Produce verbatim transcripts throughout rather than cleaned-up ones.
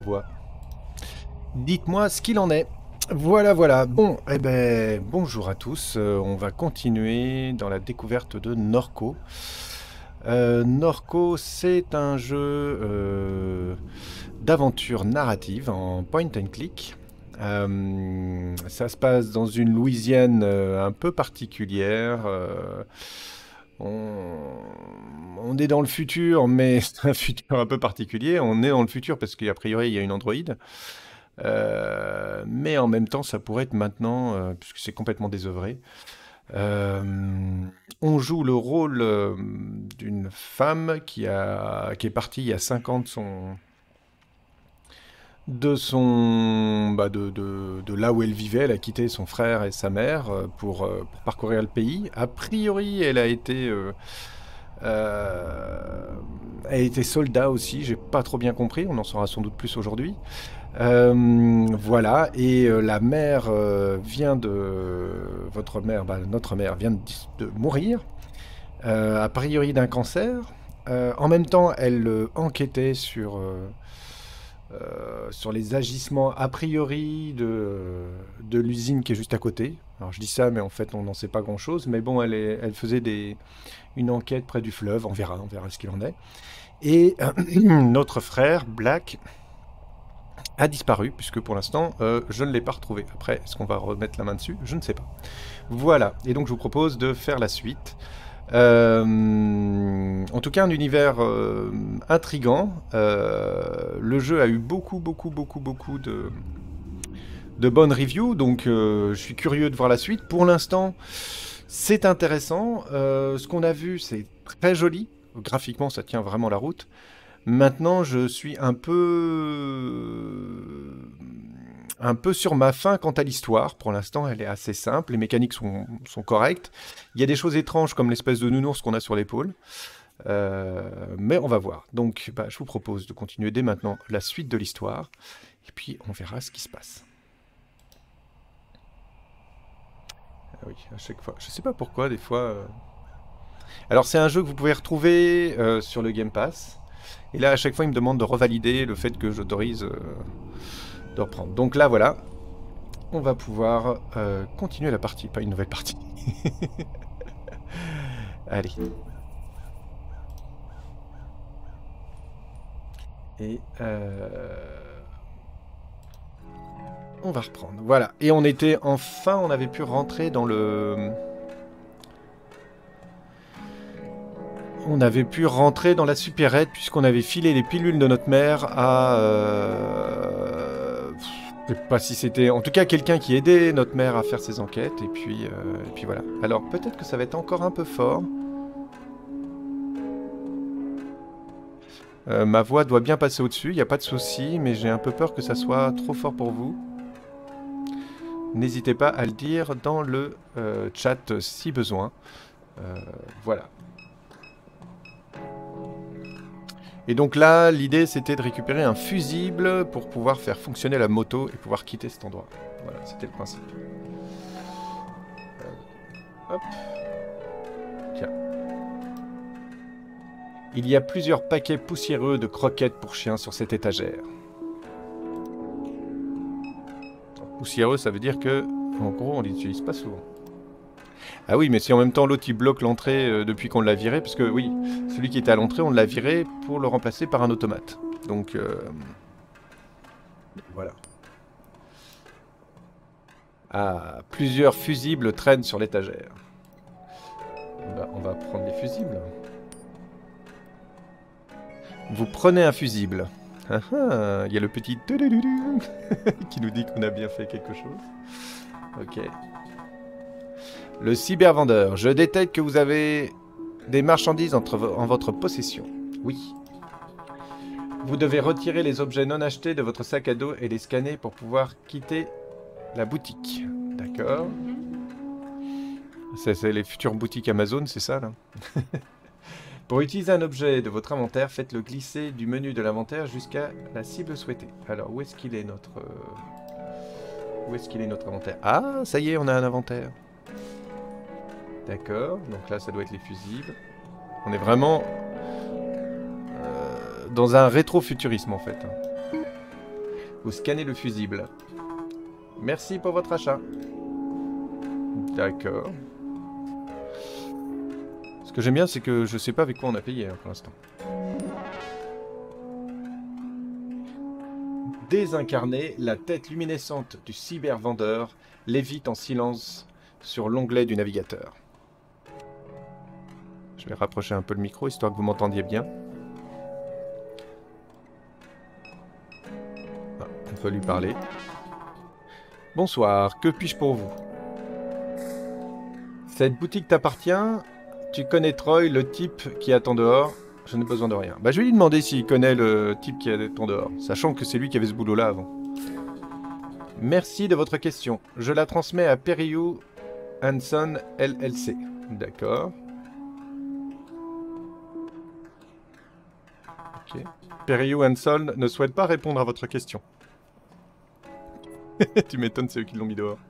Voix. Dites-moi ce qu'il en est. Voilà, voilà. Bon, eh ben, bonjour à tous. Euh, on va continuer dans la découverte de Norco. Euh, Norco, c'est un jeu euh, d'aventure narrative en point and click. Euh, ça se passe dans une Louisiane euh, un peu particulière. Euh, on, on est dans le futur, mais c'est un futur un peu particulier. On est dans le futur parce qu'a priori, il y a une androïde. Euh, mais en même temps, ça pourrait être maintenant, euh, puisque c'est complètement désœuvré. Euh, on joue le rôle euh, d'une femme qui, a, qui est partie il y a cinq ans de son, de, son, bah de, de, de là où elle vivait. Elle a quitté son frère et sa mère euh, pour, euh, pour parcourir le pays. A priori, elle a été... Euh, euh, elle a été soldat aussi, j'ai pas trop bien compris, on en saura sans doute plus aujourd'hui. Euh, voilà, et euh, la mère euh, vient de... Votre mère, bah, notre mère vient de, de mourir, euh, a priori d'un cancer. Euh, en même temps, elle euh, enquêtait sur, euh, euh, sur les agissements a priori de, de l'usine qui est juste à côté. Alors je dis ça, mais en fait on n'en sait pas grand-chose. Mais bon, elle, est, elle faisait des, une enquête près du fleuve, on verra, on verra ce qu'il en est. Et euh, notre frère, Black, a disparu, puisque pour l'instant, euh, je ne l'ai pas retrouvé. Après, est-ce qu'on va remettre la main dessus? Je ne sais pas. Voilà, et donc je vous propose de faire la suite. Euh, en tout cas, un univers euh, intrigant. Euh, le jeu a eu beaucoup, beaucoup, beaucoup, beaucoup de, de bonnes reviews, donc euh, je suis curieux de voir la suite. Pour l'instant, c'est intéressant. Euh, ce qu'on a vu, c'est très joli. Graphiquement, ça tient vraiment la route. Maintenant, je suis un peu... un peu sur ma faim quant à l'histoire. Pour l'instant, elle est assez simple. Les mécaniques sont, sont correctes. Il y a des choses étranges comme l'espèce de nounours qu'on a sur l'épaule. Euh, mais on va voir. Donc, bah, je vous propose de continuer dès maintenant la suite de l'histoire. Et puis, on verra ce qui se passe. Ah oui, à chaque fois. Je sais pas pourquoi, des fois... Euh... Alors, c'est un jeu que vous pouvez retrouver euh, sur le Game Pass. Et là, à chaque fois, il me demande de revalider le fait que j'autorise euh, de reprendre. Donc là, voilà. On va pouvoir euh, continuer la partie, pas une nouvelle partie. Allez. Et euh... on va reprendre. Voilà. Et on était enfin, on avait pu rentrer dans le... On avait pu rentrer dans la supérette puisqu'on avait filé les pilules de notre mère à... Euh... Je sais pas si c'était... En tout cas, quelqu'un qui aidait notre mère à faire ses enquêtes. Et puis, euh... et puis voilà. Alors, peut-être que ça va être encore un peu fort. Euh, ma voix doit bien passer au-dessus, il n'y a pas de souci, mais j'ai un peu peur que ça soit trop fort pour vous. N'hésitez pas à le dire dans le euh, chat si besoin. Euh, voilà. Et donc là, l'idée c'était de récupérer un fusible pour pouvoir faire fonctionner la moto et pouvoir quitter cet endroit. Voilà, c'était le principe. Euh, hop. Tiens. Il y a plusieurs paquets poussiéreux de croquettes pour chiens sur cette étagère. Poussiéreux, ça veut dire que, en gros, on l'utilise pas souvent. Ah oui, mais si en même temps l'autre il bloque l'entrée euh, depuis qu'on l'a viré, parce que oui, celui qui était à l'entrée, on l'a viré pour le remplacer par un automate. Donc, euh, voilà. Ah, plusieurs fusibles traînent sur l'étagère. Bah, on va prendre les fusibles. Vous prenez un fusible. Ah ah, il y a le petit qui nous dit qu'on a bien fait quelque chose. Ok. Le cybervendeur. Je détecte que vous avez des marchandises entre vo en votre possession. Oui. Vous devez retirer les objets non achetés de votre sac à dos et les scanner pour pouvoir quitter la boutique. D'accord. C'est les futures boutiques Amazon, c'est ça, là? Pour utiliser un objet de votre inventaire, faites-le glisser du menu de l'inventaire jusqu'à la cible souhaitée. Alors, où est-ce qu'il est notre... Euh... Où est-ce qu'il est notre inventaire? Ah, ça y est, on a un inventaire. D'accord, donc là, ça doit être les fusibles. On est vraiment... Euh, dans un rétro-futurisme, en fait. Vous scannez le fusible. Merci pour votre achat. D'accord. Ce que j'aime bien, c'est que je sais pas avec quoi on a payé hein, pour l'instant. Désincarné, la tête luminescente du cybervendeur lévite en silence sur l'onglet du navigateur. Je vais rapprocher un peu le micro, histoire que vous m'entendiez bien. Ah, on peut lui parler. Bonsoir, que puis-je pour vous? Cette boutique t'appartient? Tu connais Troy, le type qui attend dehors? Je n'ai besoin de rien. Bah, je vais lui demander s'il connaît le type qui attend dehors, sachant que c'est lui qui avait ce boulot-là avant. Merci de votre question. Je la transmets à Periou Hanson L L C. D'accord. Ok. Periou Hanson ne souhaite pas répondre à votre question. Tu m'étonnes, c'est eux qui l'ont mis dehors.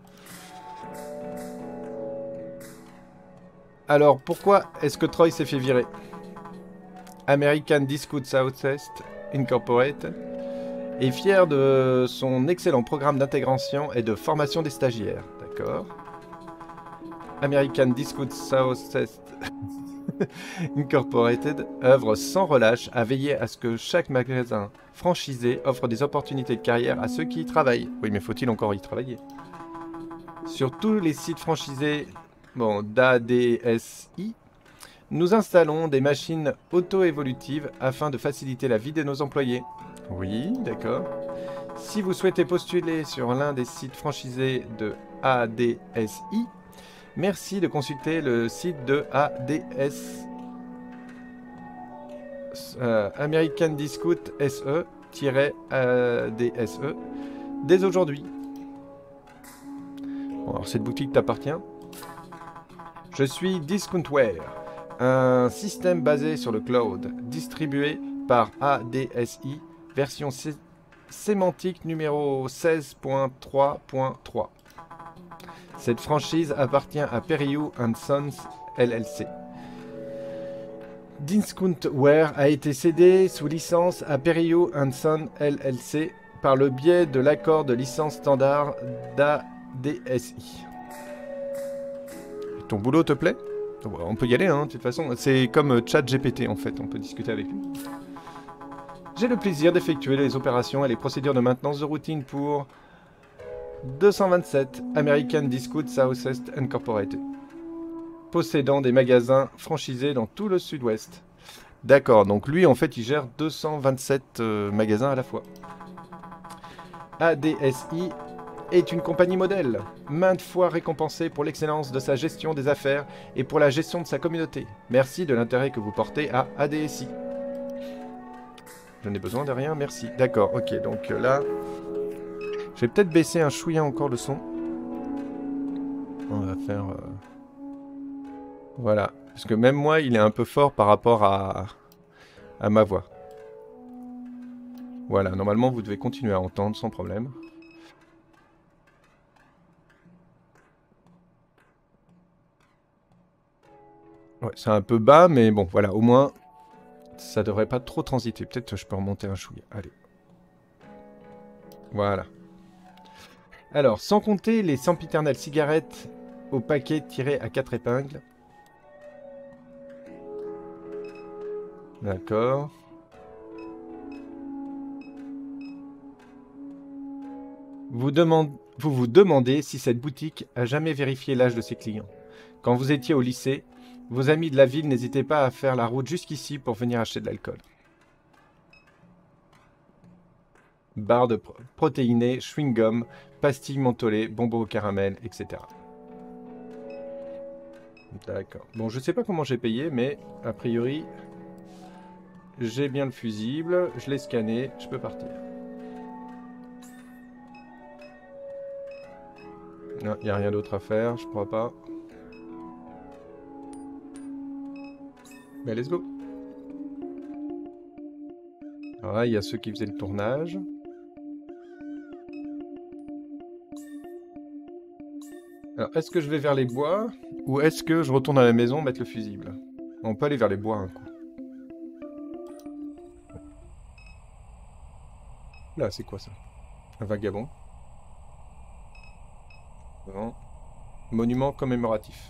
Alors, pourquoi est-ce que Troy s'est fait virer? American Discount Southwest Incorporated est fier de son excellent programme d'intégration et de formation des stagiaires. D'accord. American Discount Southwest Incorporated œuvre sans relâche à veiller à ce que chaque magasin franchisé offre des opportunités de carrière à ceux qui y travaillent. Oui, mais faut-il encore y travailler? Sur tous les sites franchisés bon, d'A D S I, nous installons des machines auto-évolutives afin de faciliter la vie de nos employés. Oui, d'accord. Si vous souhaitez postuler sur l'un des sites franchisés de A D S I, merci de consulter le site de A D S, euh, American Discount S E-A D S E, dès aujourd'hui. Bon, alors cette boutique t'appartient. Je suis Discountware, un système basé sur le cloud, distribué par A D S I, version sé sémantique numéro seize point trois point trois. Cette franchise appartient à Periou Sons L L C. Discountware a été cédé sous licence à Periou Sons L L C par le biais de l'accord de licence standard d'A D S I. Ton boulot te plaît? On peut y aller, hein, de toute façon. C'est comme ChatGPT, en fait. On peut discuter avec lui. J'ai le plaisir d'effectuer les opérations et les procédures de maintenance de routine pour deux cent vingt-sept American Discount Southwest Incorporated, possédant des magasins franchisés dans tout le sud-ouest. D'accord, donc lui, en fait, il gère deux cent vingt-sept euh, magasins à la fois. A D S I est une compagnie modèle, maintes fois récompensée pour l'excellence de sa gestion des affaires et pour la gestion de sa communauté. Merci de l'intérêt que vous portez à A D S I. Je n'ai besoin de rien, merci. D'accord, ok, donc euh, là... Je vais peut-être baisser un chouïa encore le son. On va faire... Euh... Voilà. Parce que même moi, il est un peu fort par rapport à, à ma voix. Voilà, normalement, vous devez continuer à entendre sans problème. Ouais, c'est un peu bas, mais bon, voilà, au moins, ça devrait pas trop transiter. Peut-être que je peux remonter un chouïa. Allez. Voilà. Alors, sans compter les sempiternelles cigarettes au paquet tiré à quatre épingles. D'accord. Vous, demande... vous vous demandez si cette boutique a jamais vérifié l'âge de ses clients. Quand vous étiez au lycée, vos amis de la ville n'hésitaient pas à faire la route jusqu'ici pour venir acheter de l'alcool. Barres de pro protéinés, chewing-gum, pastilles mentholées, bonbons au caramel, et cetera. D'accord. Bon, je sais pas comment j'ai payé, mais a priori, j'ai bien le fusible, je l'ai scanné, je peux partir. Non, il n'y a rien d'autre à faire, je crois pas. Mais let's go. Alors là, il y a ceux qui faisaient le tournage. Alors, est-ce que je vais vers les bois ou est-ce que je retourne à la maison mettre le fusible? On peut aller vers les bois un coup. Là, c'est quoi ça? Un vagabond. Bon. Monument commémoratif.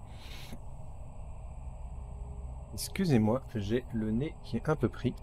Excusez-moi, j'ai le nez qui est un peu pris.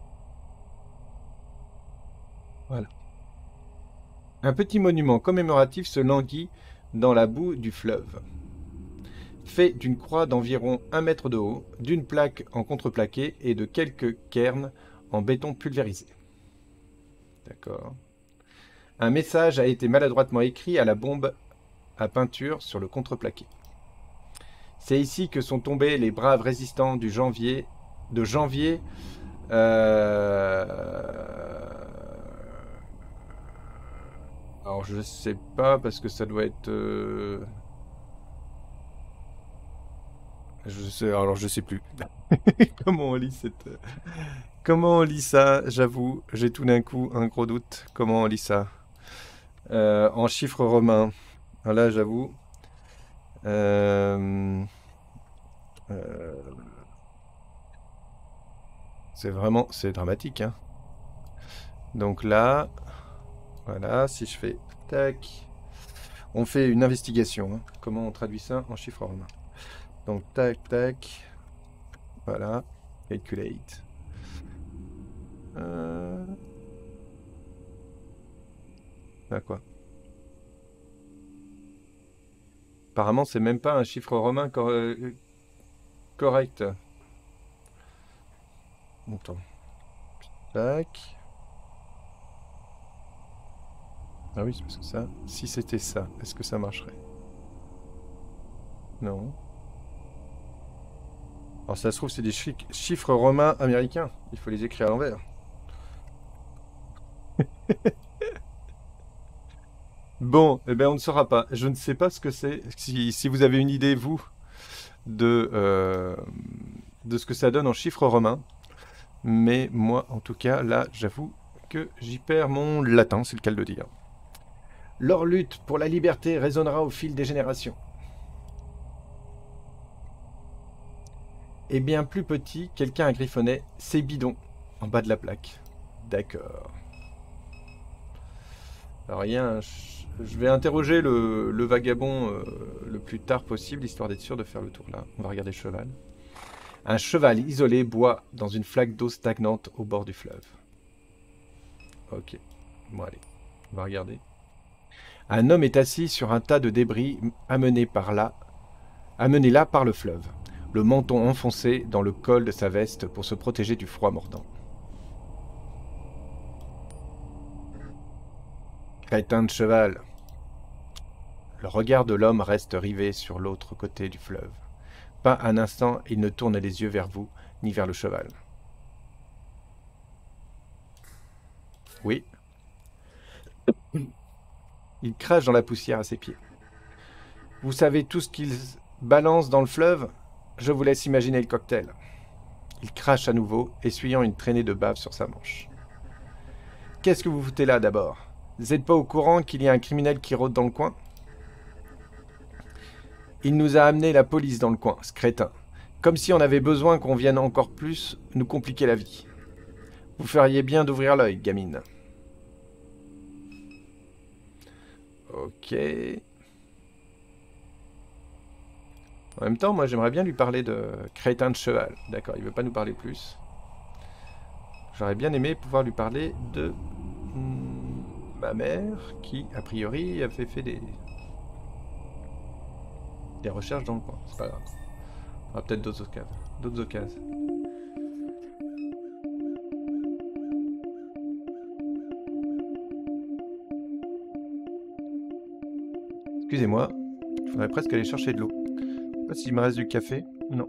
Voilà. Un petit monument commémoratif se languit dans la boue du fleuve. Fait d'une croix d'environ un mètre de haut, d'une plaque en contreplaqué et de quelques cairns en béton pulvérisé. D'accord. Un message a été maladroitement écrit à la bombe à peinture sur le contreplaqué. C'est ici que sont tombés les braves résistants du janvier, de janvier. Euh... Alors je sais pas parce que ça doit être. Euh... Je sais. Alors je sais plus. Comment on lit cette. Comment on lit ça? J'avoue, j'ai tout d'un coup un gros doute. Comment on lit ça? Euh, en chiffres romains. Alors là, j'avoue. Euh... Euh... C'est vraiment, c'est dramatique, hein. Donc là, voilà, si je fais tac, on fait une investigation, hein. Comment on traduit ça en chiffres romains? Donc tac, tac, voilà, calculate. Euh... Ah, quoi? Apparemment, c'est même pas un chiffre romain cor euh, correct. Attends. Tac. Ah oui, c'est parce que ça. Si c'était ça, est-ce que ça marcherait? Non. Alors ça se trouve, c'est des chi chiffres romains américains. Il faut les écrire à l'envers. Bon, eh ben on ne saura pas. Je ne sais pas ce que c'est. Si, si vous avez une idée, vous, de, euh, de ce que ça donne en chiffres romains. Mais moi, en tout cas, là, j'avoue que j'y perds mon latin, c'est le cas de le dire. Leur lutte pour la liberté résonnera au fil des générations. Et bien plus petit, quelqu'un a griffonné « C'est bidon » en bas de la plaque. D'accord. Alors rien, je vais interroger le, le vagabond euh, le plus tard possible, histoire d'être sûr de faire le tour là. On va regarder le cheval. Un cheval isolé boit dans une flaque d'eau stagnante au bord du fleuve. Ok. Bon allez, on va regarder. Un homme est assis sur un tas de débris amené par là, amené là par le fleuve, le menton enfoncé dans le col de sa veste pour se protéger du froid mordant. Crétin de cheval. Le regard de l'homme reste rivé sur l'autre côté du fleuve. Pas un instant, il ne tourne les yeux vers vous, ni vers le cheval. Oui. Il crache dans la poussière à ses pieds. Vous savez tout ce qu'il balance dans le fleuve? Je vous laisse imaginer le cocktail. Il crache à nouveau, essuyant une traînée de bave sur sa manche. Qu'est-ce que vous foutez là d'abord? Vous n'êtes pas au courant qu'il y a un criminel qui rôde dans le coin? Il nous a amené la police dans le coin, ce crétin. Comme si on avait besoin qu'on vienne encore plus nous compliquer la vie. Vous feriez bien d'ouvrir l'œil, gamine. Ok. En même temps, moi j'aimerais bien lui parler de crétin de cheval. D'accord, il veut pas nous parler plus. J'aurais bien aimé pouvoir lui parler de hmm, ma mère qui, a priori, avait fait des, des recherches dans le coin. C'est pas grave. On aura peut-être d'autres occasions. D'autres occasions. Excusez-moi, il faudrait presque aller chercher de l'eau. Je sais pas s'il me reste du café. Non.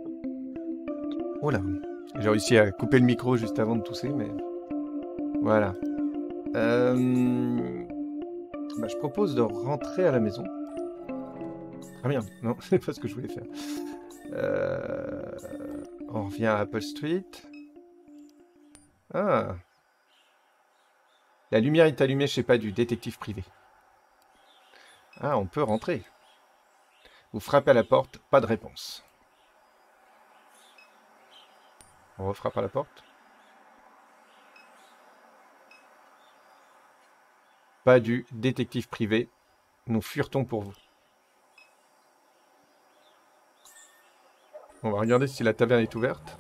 Oh là. J'ai réussi à couper le micro juste avant de tousser, mais... Voilà. Euh... Bah, je propose de rentrer à la maison. Ah merde, non, c'est pas ce que je voulais faire. Euh... On revient à Apple Street. Ah. La lumière est allumée chez pas du détective privé. Ah, on peut rentrer. Vous frappez à la porte, pas de réponse. On refrappe à la porte. Pas du détective privé. Nous furetons pour vous. On va regarder si la taverne est ouverte.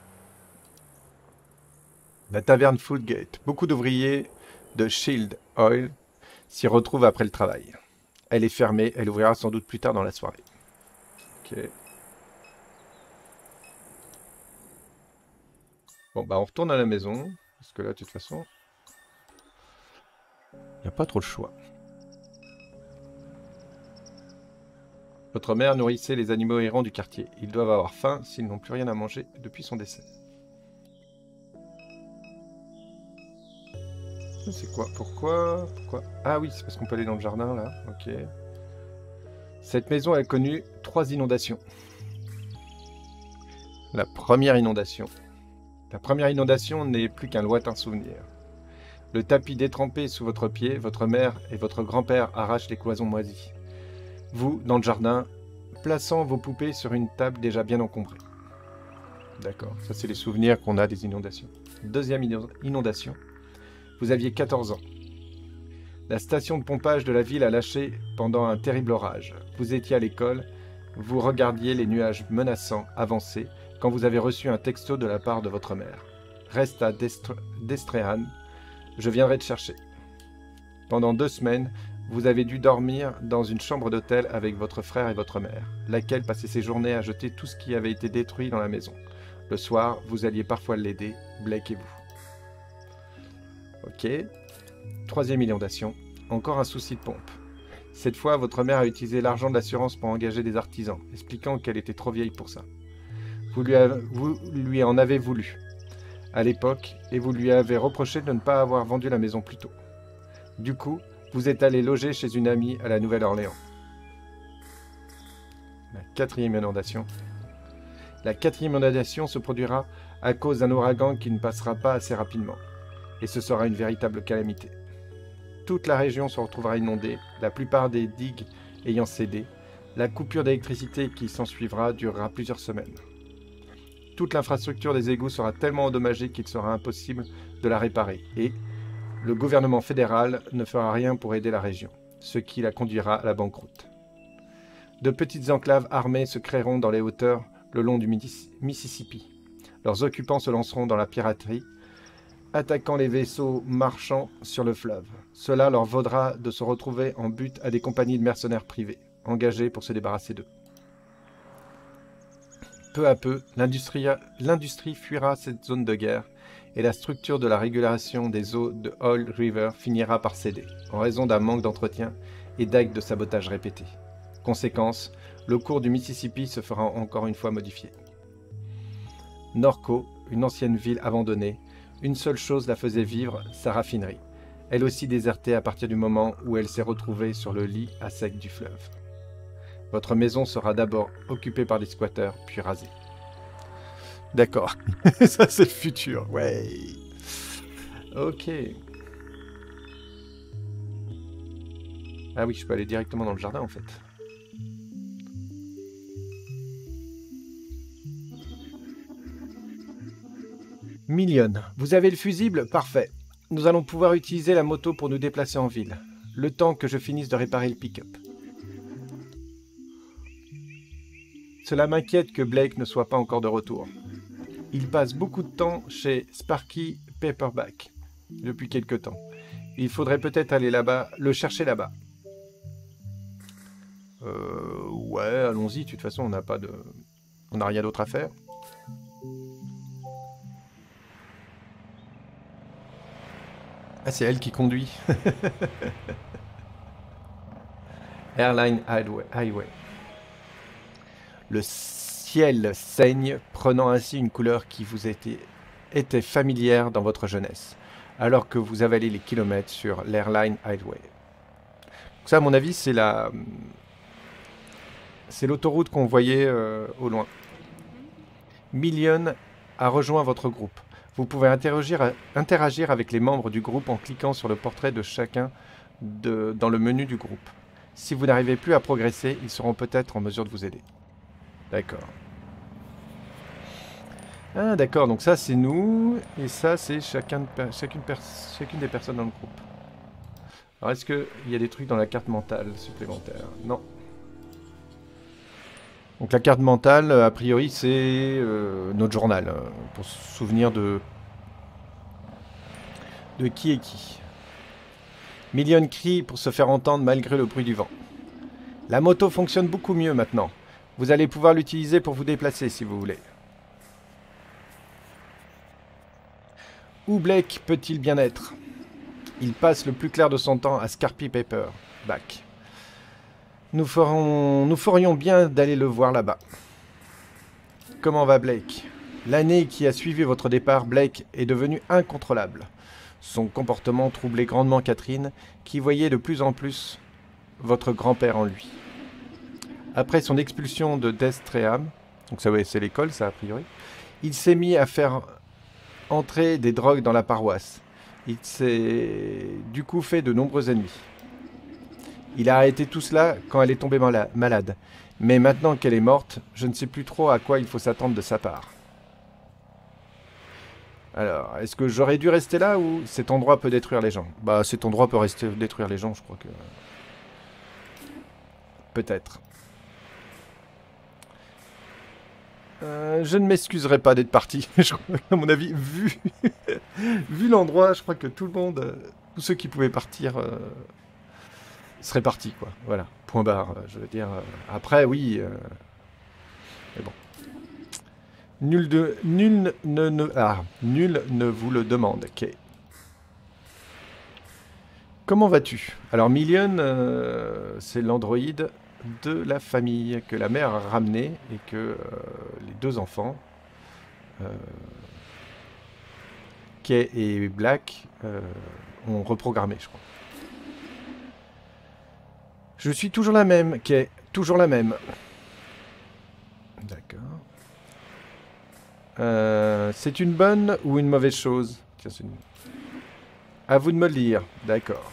La taverne Foodgate. Beaucoup d'ouvriers de Shield Oil s'y retrouvent après le travail. Elle est fermée. Elle ouvrira sans doute plus tard dans la soirée. Ok. Bon, bah on retourne à la maison. Parce que là, de toute façon, il n'y a pas trop le choix. Votre mère nourrissait les animaux errants du quartier. Ils doivent avoir faim s'ils n'ont plus rien à manger depuis son décès. C'est quoi? Pourquoi? Pourquoi? Ah oui, c'est parce qu'on peut aller dans le jardin, là. Ok. Cette maison a connu trois inondations. La première inondation. La première inondation n'est plus qu'un lointain souvenir. Le tapis détrempé sous votre pied, votre mère et votre grand-père arrachent les cloisons moisies. Vous, dans le jardin, plaçant vos poupées sur une table déjà bien encombrée. D'accord, ça c'est les souvenirs qu'on a des inondations. Deuxième inondation. Vous aviez quatorze ans. La station de pompage de la ville a lâché pendant un terrible orage. Vous étiez à l'école, vous regardiez les nuages menaçants avancer quand vous avez reçu un texto de la part de votre mère. Reste à Destre Destréhan, je viendrai te chercher. Pendant deux semaines, vous avez dû dormir dans une chambre d'hôtel avec votre frère et votre mère, laquelle passait ses journées à jeter tout ce qui avait été détruit dans la maison. Le soir, vous alliez parfois l'aider, Blake et vous. Ok. Troisième inondation. Encore un souci de pompe. Cette fois, votre mère a utilisé l'argent de l'assurance pour engager des artisans, expliquant qu'elle était trop vieille pour ça. Vous lui, avez, vous lui en avez voulu, à l'époque, et vous lui avez reproché de ne pas avoir vendu la maison plus tôt. Du coup, vous êtes allé loger chez une amie à la Nouvelle-Orléans. La quatrième inondation. La quatrième inondation se produira à cause d'un ouragan qui ne passera pas assez rapidement. Et ce sera une véritable calamité. Toute la région se retrouvera inondée, la plupart des digues ayant cédé. La coupure d'électricité qui s'ensuivra durera plusieurs semaines. Toute l'infrastructure des égouts sera tellement endommagée qu'il sera impossible de la réparer. Et le gouvernement fédéral ne fera rien pour aider la région, ce qui la conduira à la banqueroute. De petites enclaves armées se créeront dans les hauteurs le long du Mississippi. Leurs occupants se lanceront dans la piraterie, attaquant les vaisseaux marchands sur le fleuve. Cela leur vaudra de se retrouver en but à des compagnies de mercenaires privés, engagés pour se débarrasser d'eux. Peu à peu, l'industrie fuira cette zone de guerre et la structure de la régulation des eaux de Oil River finira par céder, en raison d'un manque d'entretien et d'actes de sabotage répétés. Conséquence, le cours du Mississippi se fera encore une fois modifié. Norco, une ancienne ville abandonnée, une seule chose la faisait vivre, sa raffinerie. Elle aussi désertée à partir du moment où elle s'est retrouvée sur le lit à sec du fleuve. Votre maison sera d'abord occupée par des squatteurs, puis rasée. D'accord. Ça, c'est le futur. Ouais. Ok. Ah oui, je peux aller directement dans le jardin, en fait. Million. Vous avez le fusible? Parfait. Nous allons pouvoir utiliser la moto pour nous déplacer en ville. Le temps que je finisse de réparer le pick-up. Cela m'inquiète que Blake ne soit pas encore de retour. Il passe beaucoup de temps chez Sparky Paperback depuis quelque temps. Il faudrait peut-être aller là-bas, le chercher là-bas. Euh, ouais, allons-y. De toute façon, on n'a pas de, on n'a rien d'autre à faire. Ah, c'est elle qui conduit. Airline Highway. Le ciel saigne, prenant ainsi une couleur qui vous était, était familière dans votre jeunesse, alors que vous avalez les kilomètres sur l'Airline Highway. Ça, à mon avis, c'est la, c'est l'autoroute qu'on voyait euh, au loin. Million a rejoint votre groupe. Vous pouvez interagir, interagir avec les membres du groupe en cliquant sur le portrait de chacun de, dans le menu du groupe. Si vous n'arrivez plus à progresser, ils seront peut-être en mesure de vous aider. D'accord. Ah, d'accord. Donc ça, c'est nous. Et ça, c'est chacun de chacune, chacune des personnes dans le groupe. Alors, est-ce qu'il y a des trucs dans la carte mentale supplémentaire? Non. Donc la carte mentale, a priori, c'est euh, notre journal, euh, pour se souvenir de... de qui est qui. Million crie pour se faire entendre malgré le bruit du vent. La moto fonctionne beaucoup mieux maintenant. Vous allez pouvoir l'utiliser pour vous déplacer si vous voulez. Où Blake peut-il bien être? Il passe le plus clair de son temps à Scarpy Paper. Back. Nous, ferons... Nous ferions bien d'aller le voir là-bas. Comment va Blake? L'année qui a suivi votre départ, Blake est devenu incontrôlable. Son comportement troublait grandement Catherine, qui voyait de plus en plus votre grand-père en lui. Après son expulsion de Deathstream, donc ça c'est l'école ça a priori, il s'est mis à faire entrer des drogues dans la paroisse. Il s'est du coup fait de nombreux ennemis. Il a arrêté tout cela quand elle est tombée malade. Mais maintenant qu'elle est morte, je ne sais plus trop à quoi il faut s'attendre de sa part. Alors, est-ce que j'aurais dû rester là ou cet endroit peut détruire les gens? Bah, cet endroit peut rester détruire les gens, je crois que... Peut-être. Euh, je ne m'excuserai pas d'être parti. Je crois, à mon avis, vu, vu l'endroit, je crois que tout le monde, euh, tous ceux qui pouvaient partir, euh, seraient partis, quoi. Voilà, point barre. Euh, je veux dire. Euh, après, oui. Euh, mais bon. Nul, de, nul, ne, ne, ah, nul ne vous le demande. Ok. Comment vas-tu? Alors, Million, euh, c'est l'androïde de la famille que la mère a ramené et que euh, les deux enfants, euh, Kay et Black, euh, ont reprogrammé, je crois. Je suis toujours la même, Kay, toujours la même. D'accord. Euh, c'est une bonne ou une mauvaise chose? Tiens, c'est une... À vous de me le dire. D'accord.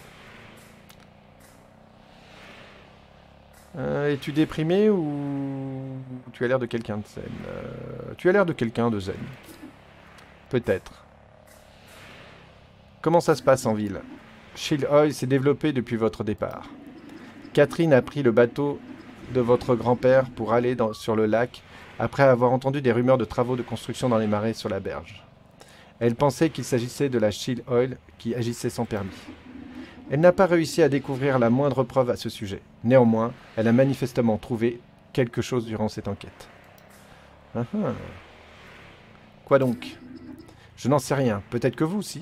Euh, Es-tu déprimé ou tu as l'air de quelqu'un de zen? euh, Tu as l'air de quelqu'un de zen. Peut-être. Comment ça se passe en ville? Shield Oil s'est développé depuis votre départ. Catherine a pris le bateau de votre grand-père pour aller dans, sur le lac après avoir entendu des rumeurs de travaux de construction dans les marais sur la berge. Elle pensait qu'il s'agissait de la Shield Oil qui agissait sans permis. Elle n'a pas réussi à découvrir la moindre preuve à ce sujet. Néanmoins, elle a manifestement trouvé quelque chose durant cette enquête. Ah ah. Quoi donc? Je n'en sais rien. Peut-être que vous aussi.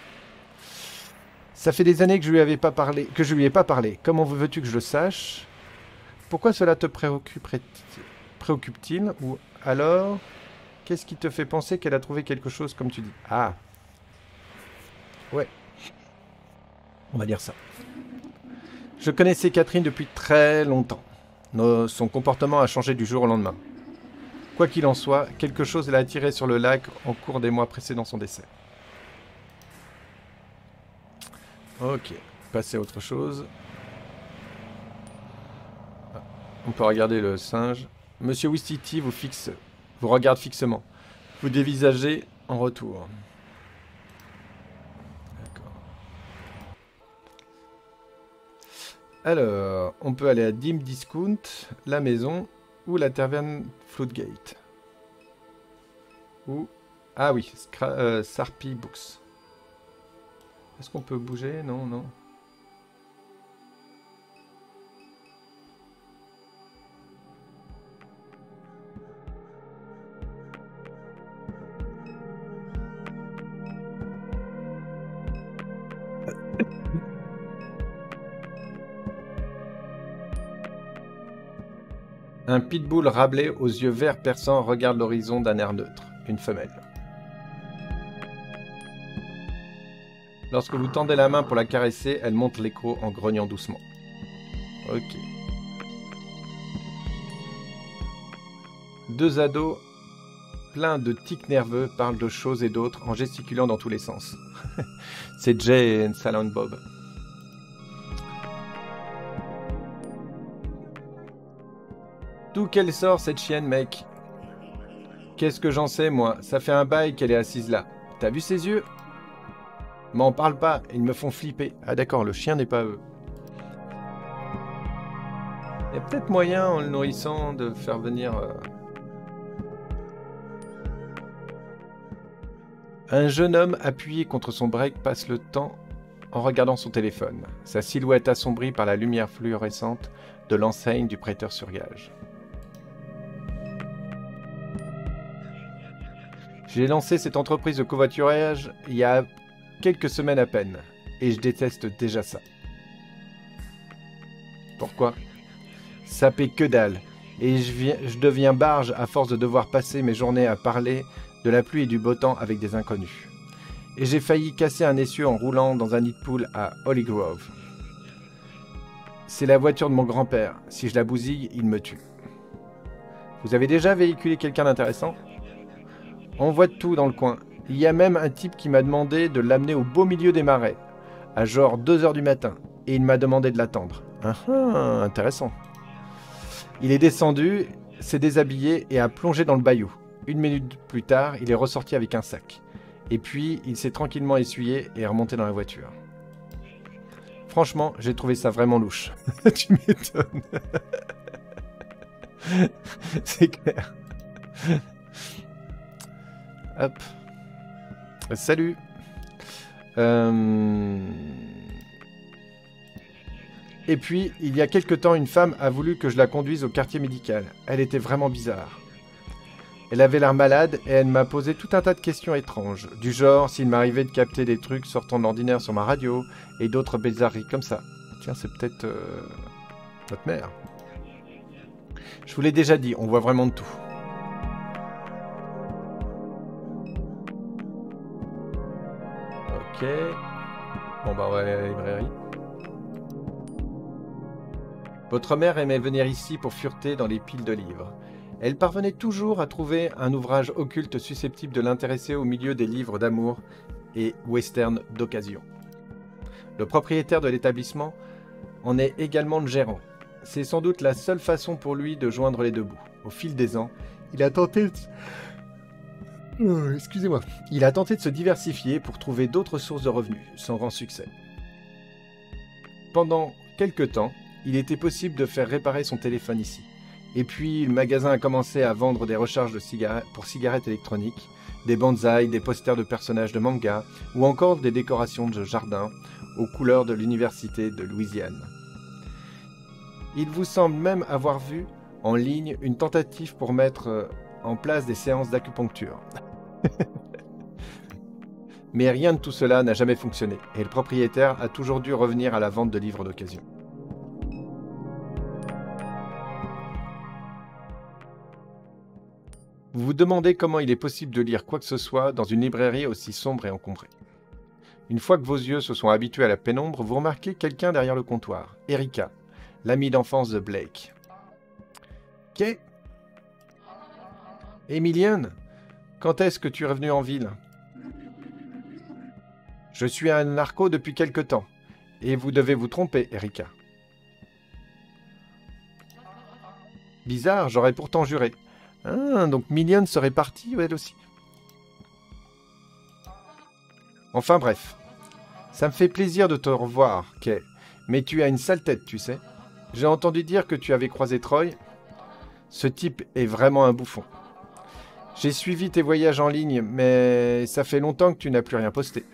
Ça fait des années que je lui avais pas parlé, que je lui ai pas parlé. Comment veux-tu que je le sache? Pourquoi cela te préoccuperait, préoccupe-t-il? Ou alors, qu'est-ce qui te fait penser qu'elle a trouvé quelque chose comme tu dis? Ah. Ouais. On va dire ça. Je connaissais Catherine depuis très longtemps. Nos, son comportement a changé du jour au lendemain. Quoi qu'il en soit, quelque chose l'a attiré sur le lac en cours des mois précédant son décès. Ok, passer à autre chose. Ah, on peut regarder le singe. Monsieur Wistiti vous fixe, vous regarde fixement. Vous dévisagez en retour. Alors, on peut aller à Dim Discount, la maison, ou la taverne Floodgate. Ou... Ah oui, Scra euh, Sarpy Books. Est-ce qu'on peut bouger? Non, non. Un pitbull rablé aux yeux verts perçants regarde l'horizon d'un air neutre. Une femelle. Lorsque vous tendez la main pour la caresser, elle monte l'écho en grognant doucement. Ok. Deux ados pleins de tics nerveux parlent de choses et d'autres en gesticulant dans tous les sens. C'est Jay et Salon Bob. D'où qu'elle sort cette chienne, mec? Qu'est-ce que j'en sais, moi? Ça fait un bail qu'elle est assise là. T'as vu ses yeux? M'en parle pas, ils me font flipper. Ah d'accord, le chien n'est pas eux. Il y a peut-être moyen, en le nourrissant, de faire venir... Euh... Un jeune homme appuyé contre son break passe le temps en regardant son téléphone, sa silhouette assombrie par la lumière fluorescente de l'enseigne du prêteur sur gage. J'ai lancé cette entreprise de covoiturage il y a quelques semaines à peine, et je déteste déjà ça. Pourquoi ? Ça paie que dalle, et je, viens, je deviens barge à force de devoir passer mes journées à parler de la pluie et du beau temps avec des inconnus. Et j'ai failli casser un essieu en roulant dans un nid de poule à Holly Grove. C'est la voiture de mon grand-père. Si je la bousille, il me tue. Vous avez déjà véhiculé quelqu'un d'intéressant ? On voit de tout dans le coin. Il y a même un type qui m'a demandé de l'amener au beau milieu des marais, à genre deux heures du matin, et il m'a demandé de l'attendre. Ah ah, intéressant. Il est descendu, s'est déshabillé et a plongé dans le bayou. Une minute plus tard, il est ressorti avec un sac. Et puis, il s'est tranquillement essuyé et est remonté dans la voiture. Franchement, j'ai trouvé ça vraiment louche. Tu m'étonnes. C'est clair. Hop. Salut. Euh... Et puis, il y a quelque temps, une femme a voulu que je la conduise au quartier médical. Elle était vraiment bizarre. Elle avait l'air malade et elle m'a posé tout un tas de questions étranges, du genre s'il m'arrivait de capter des trucs sortant de l'ordinaire sur ma radio et d'autres bizarreries comme ça. Tiens, c'est peut-être euh, votre mère. Je vous l'ai déjà dit, on voit vraiment de tout. Ok. Bon bah on va aller à la librairie. Votre mère aimait venir ici pour fureter dans les piles de livres. Elle parvenait toujours à trouver un ouvrage occulte susceptible de l'intéresser au milieu des livres d'amour et western d'occasion. Le propriétaire de l'établissement en est également le gérant. C'est sans doute la seule façon pour lui de joindre les deux bouts. Au fil des ans, il a tenté de... Oh, excusez-moi. Il a tenté de se diversifier pour trouver d'autres sources de revenus, sans grand succès. Pendant quelque temps, il était possible de faire réparer son téléphone ici. Et puis, le magasin a commencé à vendre des recharges de cigarettes pour cigarettes électroniques, des bonsaïs, des posters de personnages de manga, ou encore des décorations de jardin aux couleurs de l'université de Louisiane. Il vous semble même avoir vu en ligne une tentative pour mettre en place des séances d'acupuncture. Mais rien de tout cela n'a jamais fonctionné, et le propriétaire a toujours dû revenir à la vente de livres d'occasion. Vous vous demandez comment il est possible de lire quoi que ce soit dans une librairie aussi sombre et encombrée. Une fois que vos yeux se sont habitués à la pénombre, vous remarquez quelqu'un derrière le comptoir, Erika, l'amie d'enfance de Blake. Qu'est Emilian, quand est-ce que tu es revenu en ville? Je suis un narco depuis quelque temps, et vous devez vous tromper, Erika. Bizarre, j'aurais pourtant juré. Ah, donc Million serait partie, elle aussi. Enfin bref. Ça me fait plaisir de te revoir, Kay. Mais tu as une sale tête, tu sais. J'ai entendu dire que tu avais croisé Troy. Ce type est vraiment un bouffon. J'ai suivi tes voyages en ligne, mais ça fait longtemps que tu n'as plus rien posté.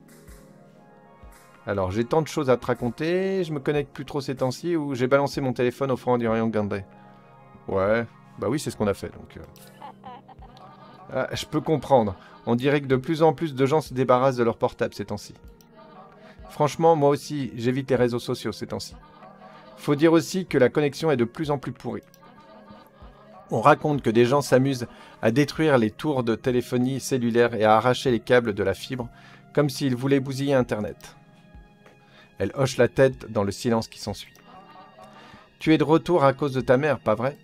Alors, j'ai tant de choses à te raconter, je me connecte plus trop ces temps-ci, ou j'ai balancé mon téléphone au front d'Orion Gandé. Ouais... Bah oui, c'est ce qu'on a fait, donc... Euh... Ah, je peux comprendre. On dirait que de plus en plus de gens se débarrassent de leur portable ces temps-ci. Franchement, moi aussi, j'évite les réseaux sociaux ces temps-ci. Faut dire aussi que la connexion est de plus en plus pourrie. On raconte que des gens s'amusent à détruire les tours de téléphonie cellulaire et à arracher les câbles de la fibre, comme s'ils voulaient bousiller Internet. Elle hoche la tête dans le silence qui s'ensuit. Tu es de retour à cause de ta mère, pas vrai ?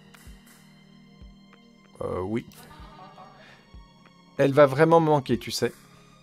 Euh, oui. Elle va vraiment me manquer, tu sais.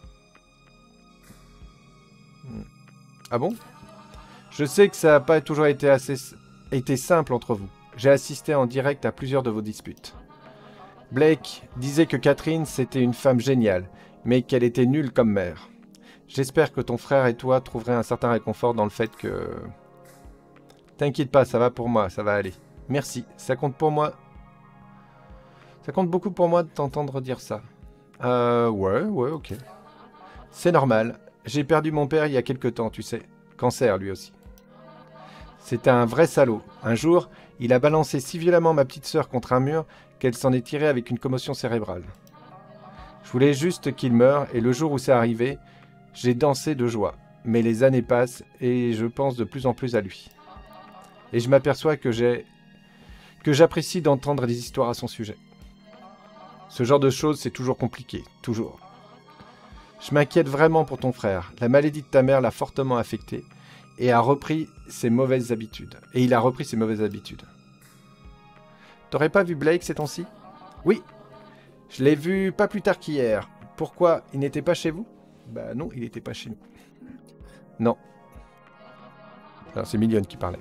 Ah bon? Je sais que ça n'a pas toujours été assez été simple entre vous. J'ai assisté en direct à plusieurs de vos disputes. Blake disait que Catherine, c'était une femme géniale, mais qu'elle était nulle comme mère. J'espère que ton frère et toi trouverez un certain réconfort dans le fait que... T'inquiète pas, ça va pour moi, ça va aller. Merci, ça compte pour moi. Ça compte beaucoup pour moi de t'entendre dire ça. Euh, ouais, ouais, ok. C'est normal. J'ai perdu mon père il y a quelque temps, tu sais. Cancer, lui aussi. C'était un vrai salaud. Un jour, il a balancé si violemment ma petite sœur contre un mur qu'elle s'en est tirée avec une commotion cérébrale. Je voulais juste qu'il meure, et le jour où c'est arrivé, j'ai dansé de joie. Mais les années passent, et je pense de plus en plus à lui. Et je m'aperçois que j'ai... que j'apprécie d'entendre des histoires à son sujet. Ce genre de choses, c'est toujours compliqué, toujours. Je m'inquiète vraiment pour ton frère. La maladie de ta mère l'a fortement affecté, et a repris ses mauvaises habitudes. Et il a repris ses mauvaises habitudes. T'aurais pas vu Blake ces temps-ci? Oui. Je l'ai vu pas plus tard qu'hier. Pourquoi? Il n'était pas chez vous? Bah non, il n'était pas chez nous. Non. Alors c'est Million qui parlait.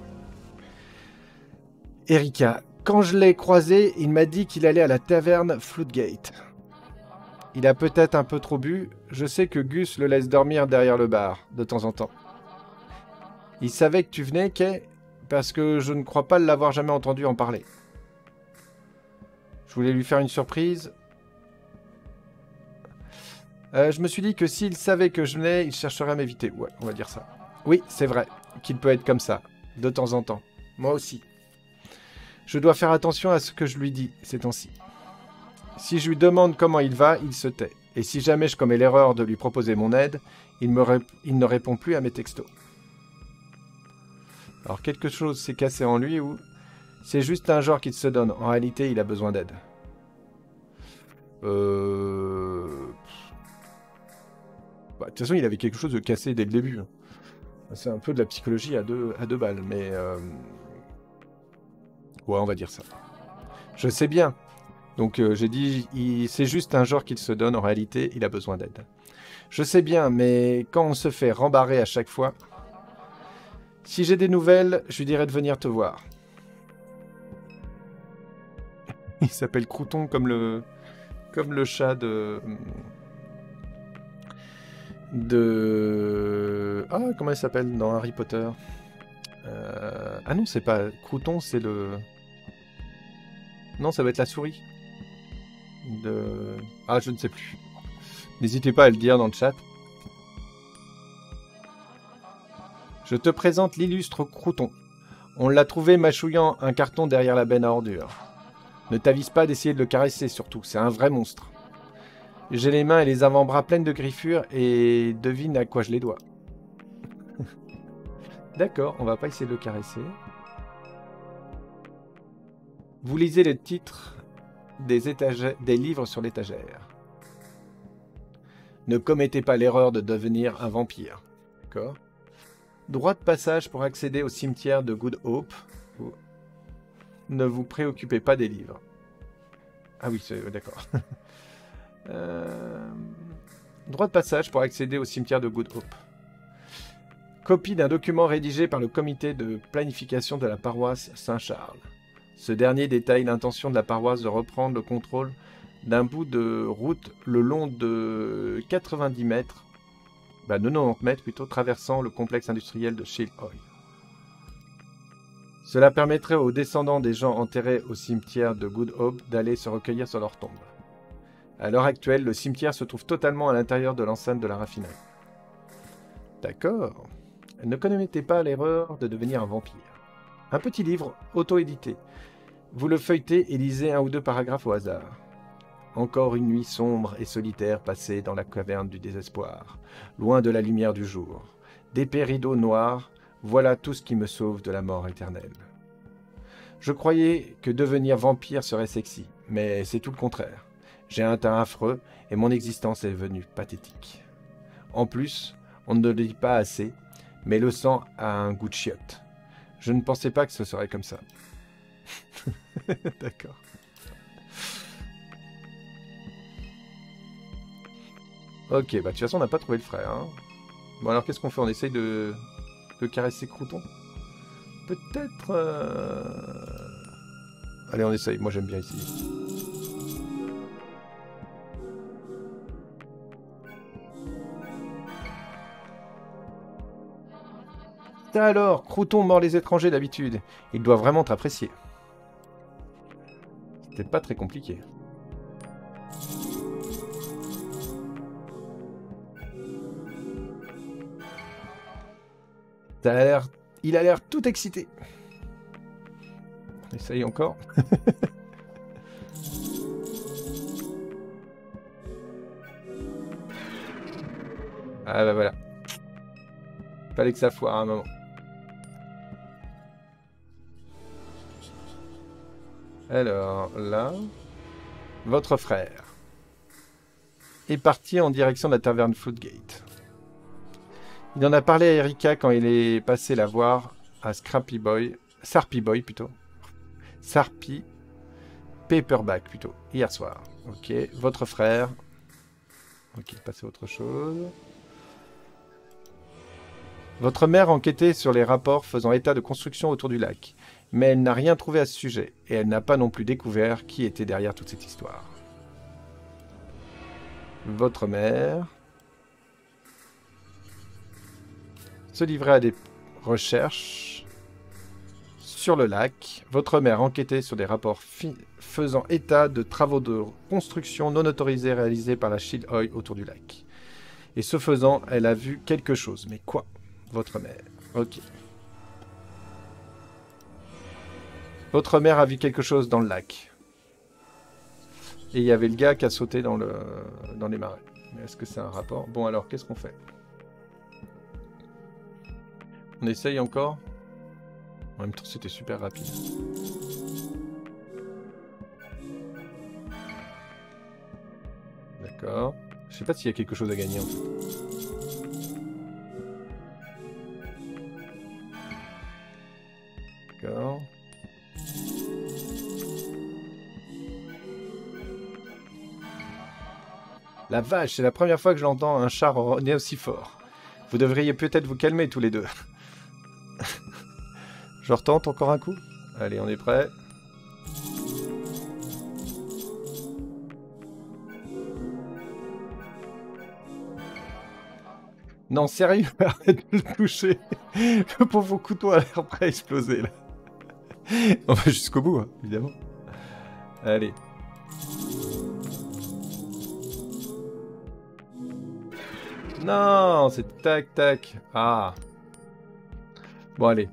Erika, quand je l'ai croisé, il m'a dit qu'il allait à la taverne Floodgate. Il a peut-être un peu trop bu. Je sais que Gus le laisse dormir derrière le bar, de temps en temps. Il savait que tu venais, Kay, parce que je ne crois pas l'avoir jamais entendu en parler. Je voulais lui faire une surprise. Euh, je me suis dit que s'il savait que je venais, il chercherait à m'éviter. Ouais, on va dire ça. Oui, c'est vrai qu'il peut être comme ça, de temps en temps. Moi aussi. Je dois faire attention à ce que je lui dis ces temps-ci. Si je lui demande comment il va, il se tait. Et si jamais je commets l'erreur de lui proposer mon aide, il, me rép- il ne répond plus à mes textos. Alors quelque chose s'est cassé en lui ou c'est juste un genre qu'il se donne. En réalité, il a besoin d'aide. Euh... Bah, de toute façon, il avait quelque chose de cassé dès le début. C'est un peu de la psychologie à deux, à deux balles, mais... Euh... Ouais, on va dire ça. Je sais bien. Donc euh, j'ai dit, il... c'est juste un genre qu'il se donne. En réalité, il a besoin d'aide. Je sais bien, mais quand on se fait rembarrer à chaque fois... Si j'ai des nouvelles, je lui dirai de venir te voir. Il s'appelle Crouton comme le... Comme le chat de... De... Ah, comment il s'appelle dans Harry Potter? euh... Ah non, c'est pas... Crouton, c'est le... Non, ça va être la souris. De... Ah, je ne sais plus. N'hésitez pas à le dire dans le chat. Je te présente l'illustre Crouton. On l'a trouvé mâchouillant un carton derrière la benne à ordures. Ne t'avise pas d'essayer de le caresser, surtout. C'est un vrai monstre. J'ai les mains et les avant-bras pleines de griffures et devine à quoi je les dois. D'accord, on va pas essayer de le caresser. Vous lisez le titre des, étagères, des livres sur l'étagère. Ne commettez pas l'erreur de devenir un vampire. D'accord. Droit de passage pour accéder au cimetière de Good Hope. Ne vous préoccupez pas des livres. Ah oui, c'est d'accord. euh... Droit de passage pour accéder au cimetière de Good Hope. Copie d'un document rédigé par le comité de planification de la paroisse Saint-Charles. Ce dernier détaille l'intention de la paroisse de reprendre le contrôle d'un bout de route le long de quatre-vingt-dix mètres, bah de quatre-vingt-dix mètres plutôt, traversant le complexe industriel de Shield Oil. Cela permettrait aux descendants des gens enterrés au cimetière de Good Hope d'aller se recueillir sur leur tombe. À l'heure actuelle, le cimetière se trouve totalement à l'intérieur de l'enceinte de la raffinerie. D'accord. Ne commettez pas l'erreur de devenir un vampire. Un petit livre auto-édité. Vous le feuilletez et lisez un ou deux paragraphes au hasard. Encore une nuit sombre et solitaire passée dans la caverne du désespoir, loin de la lumière du jour. D'épais rideaux noirs, voilà tout ce qui me sauve de la mort éternelle. Je croyais que devenir vampire serait sexy, mais c'est tout le contraire. J'ai un teint affreux et mon existence est devenue pathétique. En plus, on ne le dit pas assez, mais le sang a un goût de chiotte. Je ne pensais pas que ce serait comme ça. D'accord. Ok, bah de toute façon on n'a pas trouvé le frère. Hein. Bon alors qu'est-ce qu'on fait? On essaye de, de caresser Crouton? Peut-être... Euh... Allez on essaye, moi j'aime bien ici. Ça alors, Crouton mord les étrangers d'habitude. Il doit vraiment t'apprécier. C'était pas très compliqué. Ça a l'air... Il a l'air tout excité. Essaye encore. Ah bah voilà. Fallait que ça foire à un moment. Alors, là... Votre frère est parti en direction de la taverne Floodgate. Il en a parlé à Erika quand il est passé la voir à Scrappy Boy... Sarpy Boy, plutôt. Sarpy... Paperback, plutôt. Hier soir. Ok. Votre frère... Ok, passez à autre chose. Votre mère enquêtait sur les rapports faisant état de construction autour du lac, mais elle n'a rien trouvé à ce sujet, et elle n'a pas non plus découvert qui était derrière toute cette histoire. Votre mère se livrait à des recherches sur le lac. Votre mère enquêtait sur des rapports faisant état de travaux de construction non autorisés réalisés par la Shield Oil autour du lac. Et ce faisant, elle a vu quelque chose. Mais quoi ? Votre mère. Ok. Votre mère a vu quelque chose dans le lac. Et il y avait le gars qui a sauté dans, le, dans les marais. Mais est-ce que c'est un rapport? Bon alors, qu'est-ce qu'on fait? On essaye encore? En même temps, c'était super rapide. D'accord. Je sais pas s'il y a quelque chose à gagner en fait. D'accord. La vache, c'est la première fois que j'entends un chat ronronner aussi fort. Vous devriez peut-être vous calmer tous les deux. Je retente encore un coup. Allez, on est prêt. Non, sérieux, arrête de le toucher. Le pauvre couteau a l'air prêt à exploser, là. On va jusqu'au bout, hein, évidemment. Allez. Non, c'est tac, tac. Ah. Bon, allez.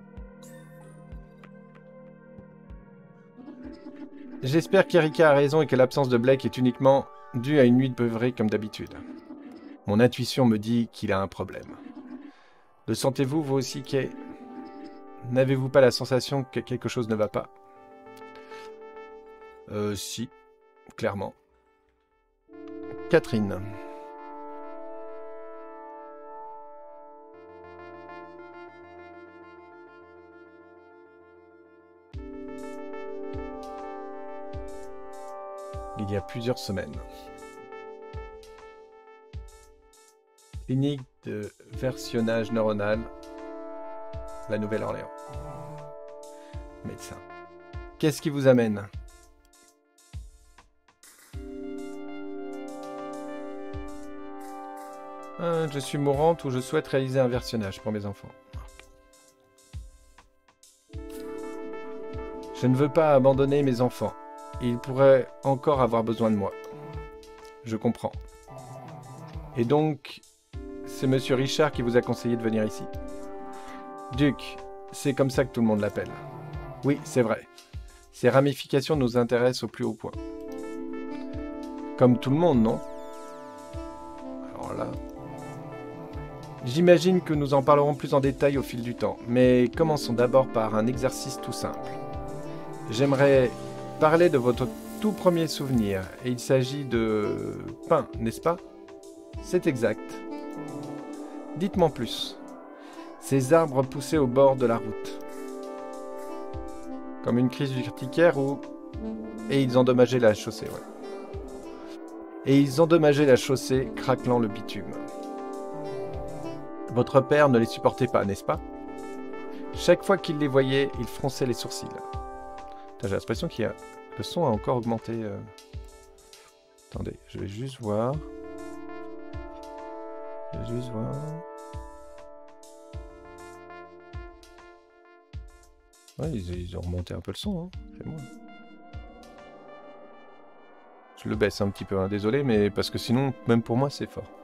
J'espère qu'Erika a raison et que l'absence de Blake est uniquement due à une nuit de beuverie comme d'habitude. Mon intuition me dit qu'il a un problème. Le sentez-vous, vous aussi, Kay? N'avez-vous pas la sensation que quelque chose ne va pas? Euh, si. Clairement. Catherine. Il y a plusieurs semaines. Clinique de versionnage neuronal, la Nouvelle-Orléans. Médecin. Qu'est-ce qui vous amène? euh, Je suis mourante ou je souhaite réaliser un versionnage pour mes enfants. Je ne veux pas abandonner mes enfants. Ils pourraient encore avoir besoin de moi. Je comprends. Et donc, c'est Monsieur Richard qui vous a conseillé de venir ici. Duc, c'est comme ça que tout le monde l'appelle. Oui, c'est vrai. Ces ramifications nous intéressent au plus haut point. Comme tout le monde, non? Alors là... J'imagine que nous en parlerons plus en détail au fil du temps, mais commençons d'abord par un exercice tout simple. J'aimerais parler de votre tout premier souvenir, et il s'agit de pain, n'est-ce pas? C'est exact. Dites-moi plus. Ces arbres poussaient au bord de la route. Comme une crise urticaire ou... Et ils endommageaient la chaussée, ouais. Et ils endommageaient la chaussée, craquelant le bitume. Votre père ne les supportait pas, n'est-ce pas? Chaque fois qu'il les voyait, il fronçait les sourcils. J'ai l'impression qu'il y a... Le son a encore augmenté. Euh... Attendez, je vais juste voir. Je vais juste voir. Ouais, ils, ils ont remonté un peu le son, hein. C'est moi. Je le baisse un petit peu, hein, désolé, mais parce que sinon, même pour moi, c'est fort.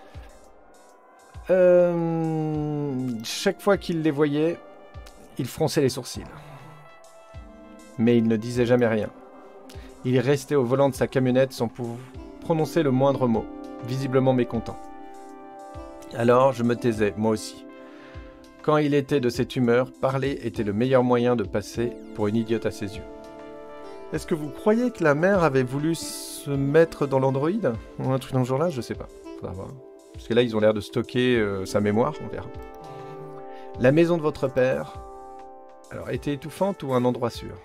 Euh, chaque fois qu'il les voyait, il fronçait les sourcils. Mais il ne disait jamais rien. Il restait au volant de sa camionnette sans pouvoir prononcer le moindre mot, visiblement mécontent. Alors je me taisais, moi aussi. Quand il était de cette humeur, parler était le meilleur moyen de passer pour une idiote à ses yeux. Est-ce que vous croyez que la mère avait voulu se mettre dans l'Android ou un truc dans ce genre-là? Je sais pas. Faudra voir. Parce que là, ils ont l'air de stocker euh, sa mémoire, on verra. La maison de votre père, alors, était étouffante ou un endroit sûr?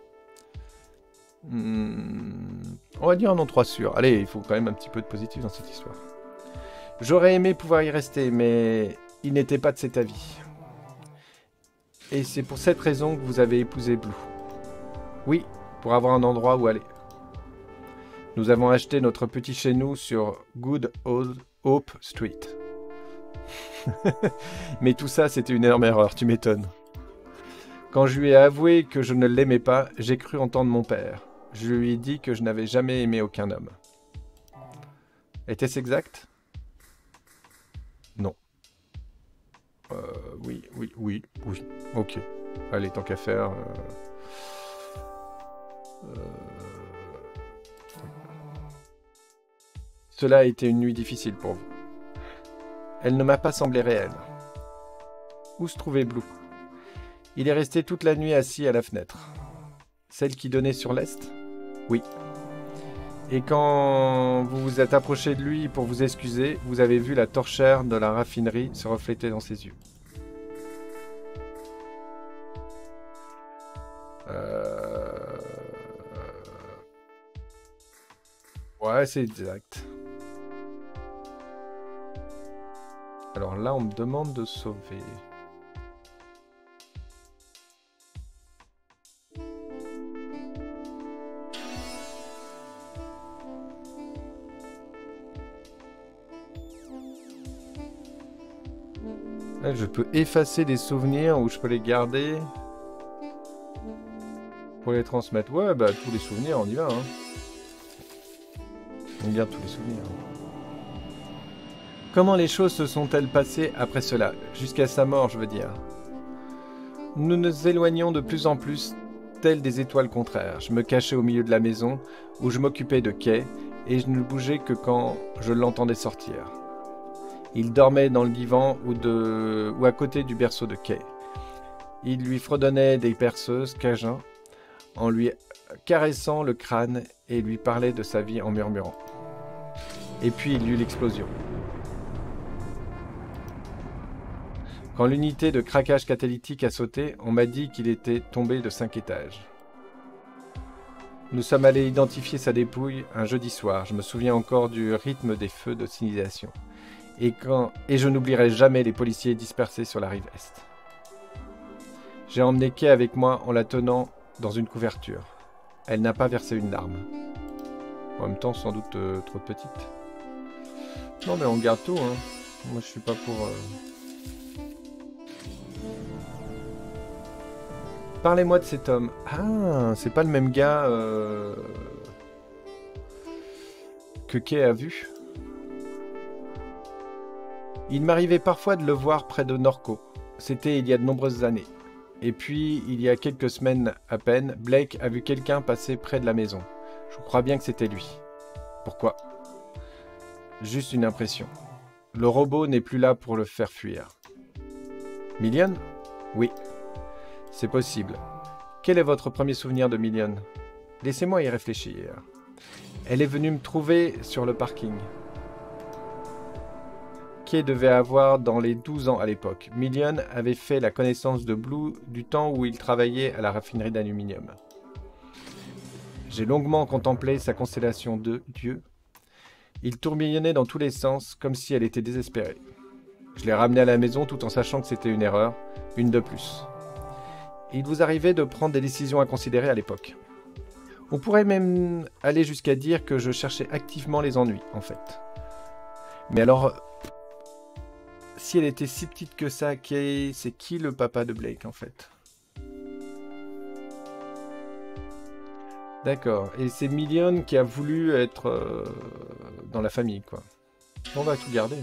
hmm, On va dire un endroit sûr. Allez, il faut quand même un petit peu de positif dans cette histoire. J'aurais aimé pouvoir y rester, mais il n'était pas de cet avis. Et c'est pour cette raison que vous avez épousé Blue. Oui, pour avoir un endroit où aller. Nous avons acheté notre petit chez nous sur Good Old Hope Street. Mais tout ça, c'était une énorme erreur, tu m'étonnes. Quand je lui ai avoué que je ne l'aimais pas, j'ai cru entendre mon père. Je lui ai dit que je n'avais jamais aimé aucun homme. Était-ce exact? Non. Euh, oui, oui, oui, oui. Ok. Allez, tant qu'à faire... Euh... Euh... Cela a été une nuit difficile pour vous. Elle ne m'a pas semblé réelle. Où se trouvait Blue? Il est resté toute la nuit assis à la fenêtre. Celle qui donnait sur l'est? Oui. Et quand vous vous êtes approché de lui pour vous excuser, vous avez vu la torchère de la raffinerie se refléter dans ses yeux. Euh... Ouais, c'est exact. Alors là, on me demande de sauver. Là, je peux effacer des souvenirs ou je peux les garder pour les transmettre. Ouais, bah tous les souvenirs, on y va. Hein. On garde tous les souvenirs. Comment les choses se sont-elles passées après cela? Jusqu'à sa mort, je veux dire. Nous nous éloignions de plus en plus, telles des étoiles contraires. Je me cachais au milieu de la maison, où je m'occupais de Kay, et je ne bougeais que quand je l'entendais sortir. Il dormait dans le divan ou, de... ou à côté du berceau de Kay. Il lui fredonnait des berceuses Cajun, en lui caressant le crâne et lui parlait de sa vie en murmurant. Et puis il y eut l'explosion. Quand l'unité de craquage catalytique a sauté, on m'a dit qu'il était tombé de cinq étages. Nous sommes allés identifier sa dépouille un jeudi soir. Je me souviens encore du rythme des feux de signalisation. Et, quand... Et je n'oublierai jamais les policiers dispersés sur la rive est. J'ai emmené Kay avec moi en la tenant dans une couverture. Elle n'a pas versé une larme. En même temps, sans doute euh, trop petite. Non mais on garde tout, hein. Moi je suis pas pour... Euh... Parlez-moi de cet homme. Ah, c'est pas le même gars euh... que Kay a vu. Il m'arrivait parfois de le voir près de Norco. C'était il y a de nombreuses années. Et puis, il y a quelques semaines à peine, Blake a vu quelqu'un passer près de la maison. Je crois bien que c'était lui. Pourquoi? Juste une impression. Le robot n'est plus là pour le faire fuir. Million? Oui. C'est possible. Quel est votre premier souvenir de Million? Laissez-moi y réfléchir. Elle est venue me trouver sur le parking. Kay devait avoir dans les douze ans à l'époque. Million avait fait la connaissance de Blue du temps où il travaillait à la raffinerie d'aluminium. J'ai longuement contemplé sa constellation de Dieu. Il tourbillonnait dans tous les sens, comme si elle était désespérée. Je l'ai ramenée à la maison tout en sachant que c'était une erreur, une de plus. Il vous arrivait de prendre des décisions inconsidérées à l'époque. On pourrait même aller jusqu'à dire que je cherchais activement les ennuis, en fait. Mais alors... Si elle était si petite que ça, Kay, c'est qui le papa de Blake en fait? D'accord. Et c'est Million qui a voulu être euh, dans la famille, quoi. On va tout garder.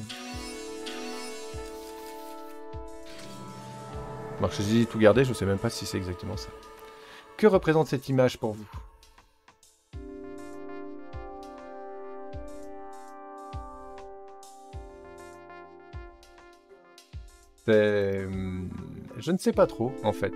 Bon, je dis tout garder, je sais même pas si c'est exactement ça. Que représente cette image pour vous? C'est... Je ne sais pas trop, en fait.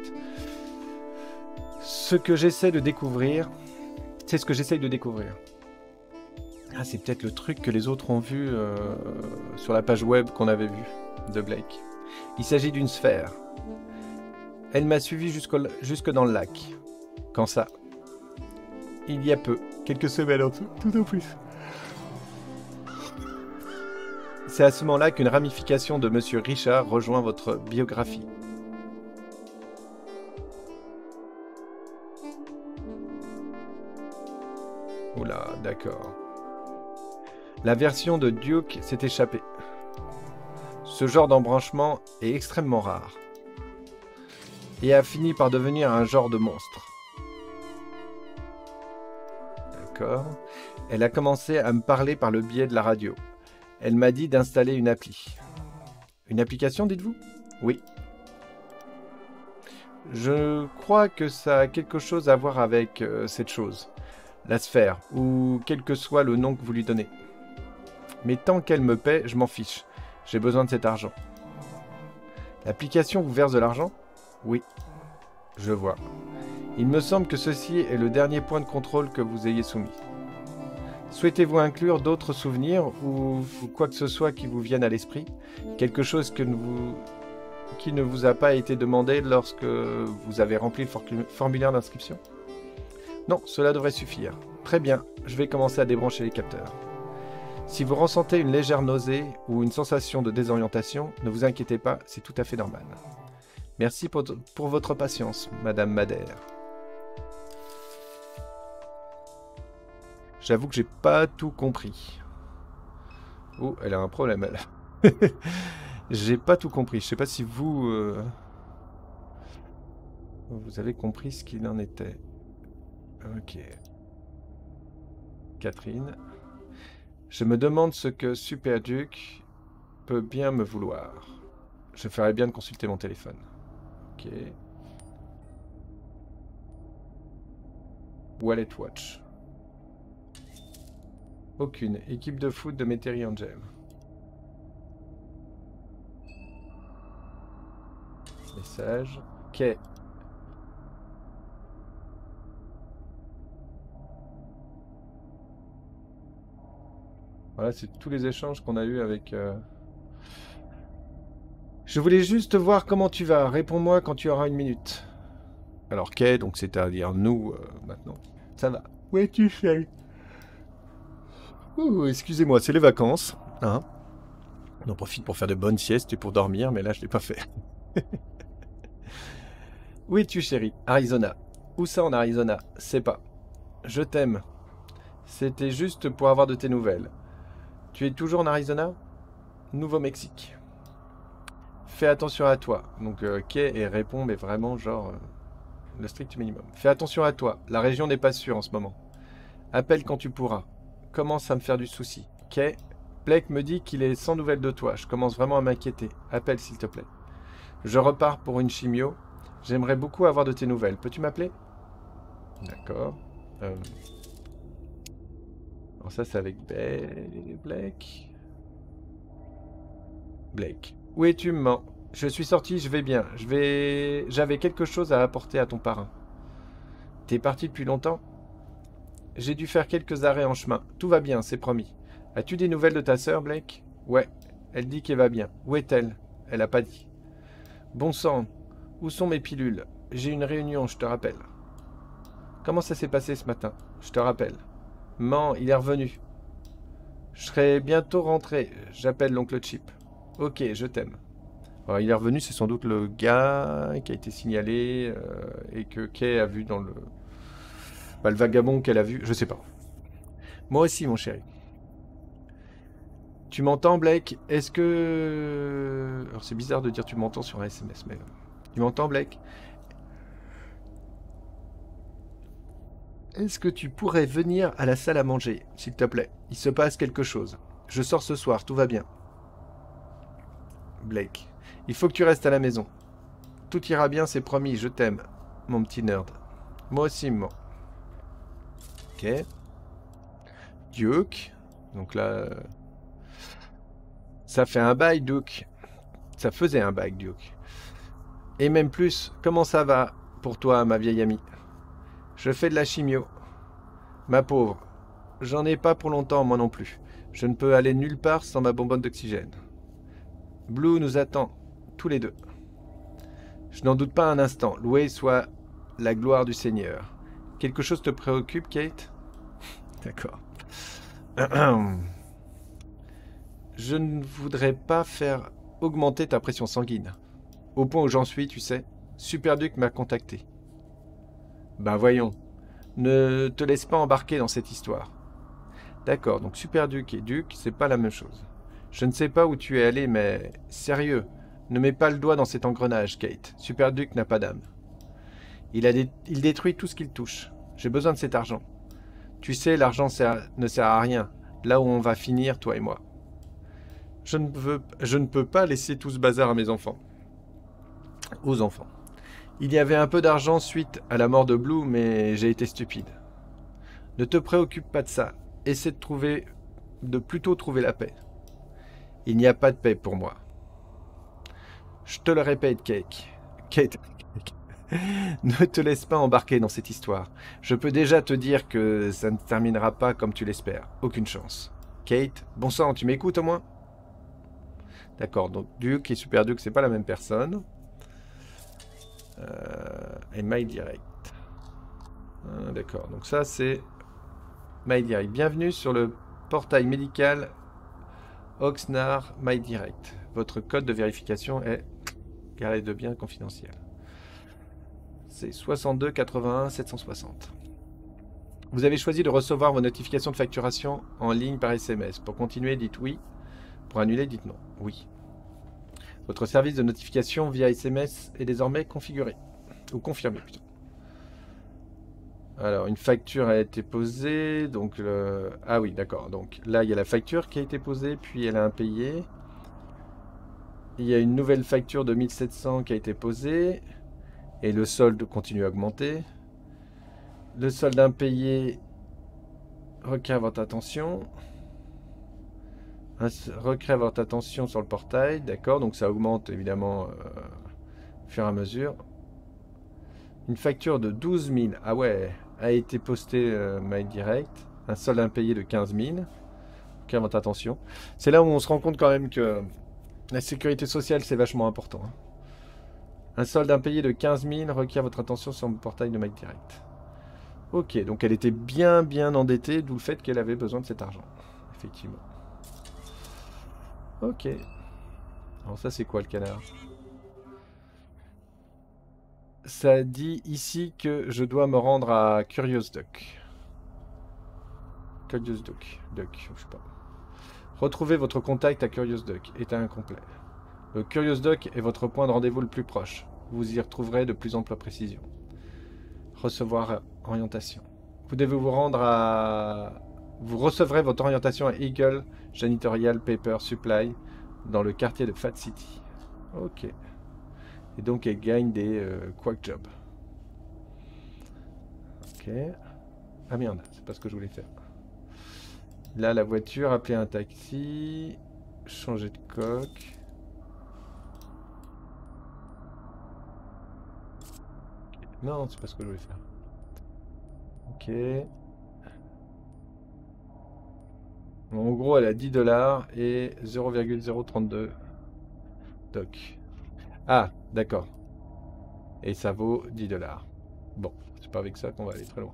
Ce que j'essaie de découvrir, c'est ce que j'essaie de découvrir. Ah, c'est peut-être le truc que les autres ont vu euh, sur la page web qu'on avait vue de Blake. Il s'agit d'une sphère. Elle m'a suivi jusqu'au, jusque dans le lac. Quand ça? Il y a peu. Quelques semaines en tout, tout au plus. C'est à ce moment-là qu'une ramification de Monsieur Richard rejoint votre biographie. Oula, d'accord. La version de Duke s'est échappée. Ce genre d'embranchement est extrêmement rare. Et a fini par devenir un genre de monstre. D'accord. Elle a commencé à me parler par le biais de la radio. Elle m'a dit d'installer une appli. Une application, dites-vous? Oui. Je crois que ça a quelque chose à voir avec euh, cette chose. La sphère, ou quel que soit le nom que vous lui donnez. Mais tant qu'elle me paie, je m'en fiche. J'ai besoin de cet argent. L'application vous verse de l'argent? Oui. Je vois. Il me semble que ceci est le dernier point de contrôle que vous ayez soumis. Souhaitez-vous inclure d'autres souvenirs ou quoi que ce soit qui vous vienne à l'esprit? Quelque chose que vous... qui ne vous a pas été demandé lorsque vous avez rempli le formulaire d'inscription? Non, cela devrait suffire. Très bien, je vais commencer à débrancher les capteurs. Si vous ressentez une légère nausée ou une sensation de désorientation, ne vous inquiétez pas, c'est tout à fait normal. Merci pour, pour votre patience, Madame Madère. J'avoue que j'ai pas tout compris. Oh, elle a un problème, elle. J'ai pas tout compris. Je sais pas si vous... Euh... Vous avez compris ce qu'il en était. Ok. Catherine. Je me demande ce que Super Duke peut bien me vouloir. Je ferais bien de consulter mon téléphone. Ok. Wallet Watch. Aucune. Équipe de foot de Metairie Angel. Message. Ok. Voilà, c'est tous les échanges qu'on a eus avec... Euh... Je voulais juste voir comment tu vas. Réponds-moi quand tu auras une minute. Alors, Kay, donc c'est-à-dire nous, euh, maintenant. Ça va. Où es-tu, chérie? Oh, excusez-moi, c'est les vacances. Hein? On en profite pour faire de bonnes siestes et pour dormir, mais là, je l'ai pas fait. Où es-tu, chérie? Arizona. Où ça en Arizona? C'est pas. Je t'aime. C'était juste pour avoir de tes nouvelles. Tu es toujours en Arizona? Nouveau-Mexique. Fais attention à toi. Donc, euh, Kay et répond, mais vraiment, genre, euh, le strict minimum. Fais attention à toi. La région n'est pas sûre en ce moment. Appelle quand tu pourras. Commence à me faire du souci. Kay, Blake me dit qu'il est sans nouvelles de toi. Je commence vraiment à m'inquiéter. Appelle, s'il te plaît. Je repars pour une chimio. J'aimerais beaucoup avoir de tes nouvelles. Peux-tu m'appeler? D'accord. Euh... Alors ça, c'est avec Blake. Blake. Où es-tu, maman? Je suis sorti, je vais bien. Je vais... J'avais quelque chose à apporter à ton parrain. T'es parti depuis longtemps? J'ai dû faire quelques arrêts en chemin. Tout va bien, c'est promis. As-tu des nouvelles de ta sœur, Blake? Ouais. Elle dit qu'elle va bien. Où est-elle? Elle a pas dit. Bon sang. Où sont mes pilules? J'ai une réunion, je te rappelle. Comment ça s'est passé ce matin? Je te rappelle. Man, il est revenu. Je serai bientôt rentré. J'appelle l'oncle Chip. Ok, je t'aime. Alors, il est revenu, c'est sans doute le gars qui a été signalé euh, et que Kay a vu dans le... Bah, le vagabond qu'elle a vu, je sais pas. Moi aussi, mon chéri. Tu m'entends, Blake? Est-ce que... Alors, c'est bizarre de dire tu m'entends sur un S M S, mais... Tu m'entends, Blake? Est-ce que tu pourrais venir à la salle à manger, s'il te plaît? Il se passe quelque chose. Je sors ce soir, tout va bien. Blake. Il faut que tu restes à la maison. Tout ira bien, c'est promis, je t'aime, mon petit nerd. Moi aussi, moi. Ok. Duke. Donc là... euh, Ça fait un bail, Duke. Ça faisait un bail, Duke. Et même plus, comment ça va pour toi, ma vieille amie? Je fais de la chimio. Ma pauvre, j'en ai pas pour longtemps, moi non plus. Je ne peux aller nulle part sans ma bonbonne d'oxygène. Blue nous attend, tous les deux. Je n'en doute pas un instant, loué soit la gloire du Seigneur. Quelque chose te préoccupe, Kate? D'accord. Je ne voudrais pas faire augmenter ta pression sanguine. Au point où j'en suis, tu sais, Superduke m'a contacté. Ben voyons, ne te laisse pas embarquer dans cette histoire. D'accord, donc Superduke et Duke, c'est pas la même chose. Je ne sais pas où tu es allé, mais sérieux, ne mets pas le doigt dans cet engrenage, Kate. Superduke n'a pas d'âme. Il, a dé il détruit tout ce qu'il touche. J'ai besoin de cet argent. Tu sais, l'argent ne sert à rien, là où on va finir, toi et moi. Je ne, veux, je ne peux pas laisser tout ce bazar à mes enfants. Aux enfants. Il y avait un peu d'argent suite à la mort de Blue, mais j'ai été stupide. Ne te préoccupe pas de ça. Essaie de trouver, de plutôt trouver la paix. Il n'y a pas de paix pour moi. Je te le répète, Kate. Kate. Ne te laisse pas embarquer dans cette histoire. Je peux déjà te dire que ça ne terminera pas comme tu l'espères. Aucune chance. Kate, bon sang, tu m'écoutes au moins? D'accord, donc Duke et Superduke, c'est pas la même personne. Euh, et MyDirect. Ah, d'accord, donc ça c'est MyDirect. Bienvenue sur le portail médical Oxnard MyDirect. Votre code de vérification est carré de bien confidentiel. C'est soixante-deux quatre-vingt-un sept cent soixante. Vous avez choisi de recevoir vos notifications de facturation en ligne par S M S. Pour continuer, dites oui. Pour annuler, dites non. Oui. Votre service de notification via S M S est désormais configuré. Ou confirmé, plutôt. Alors, une facture a été posée. Donc, le... Ah oui, d'accord. Donc, là, il y a la facture qui a été posée, puis elle a impayé. Il y a une nouvelle facture de mille sept cents qui a été posée. Et le solde continue à augmenter. Le solde impayé requiert votre attention. Requiert votre attention sur le portail. D'accord, donc ça augmente évidemment euh, au fur et à mesure. Une facture de douze mille. Ah ouais, a été postée euh, MyDirect. Un solde impayé de quinze mille. Requiert votre attention. C'est là où on se rend compte quand même que la sécurité sociale c'est vachement important. Hein. Un solde impayé de quinze mille requiert votre attention sur le portail de MyDirect. Ok, donc elle était bien bien endettée, d'où le fait qu'elle avait besoin de cet argent. Effectivement. Ok. Alors ça c'est quoi le canard? Ça dit ici que je dois me rendre à Curious Duck. Curious Duck. Duck, je sais pas. Retrouvez votre contact à Curious Duck. État incomplet. Le Curious Duck est votre point de rendez-vous le plus proche. Vous y retrouverez de plus amples précisions. Recevoir orientation. Vous devez vous rendre à... Vous recevrez votre orientation à Eagle Janitorial Paper Supply dans le quartier de Fat City. Ok. Et donc elle gagne des euh, Quack Jobs. Ok. Ah merde, c'est pas ce que je voulais faire. Là, la voiture, appeler un taxi, changer de coque. Non, c'est pas ce que je voulais faire. Ok. En gros, elle a dix dollars et zéro virgule zéro trente-deux doc. Ah, d'accord. Et ça vaut dix dollars. Bon, c'est pas avec ça qu'on va aller très loin.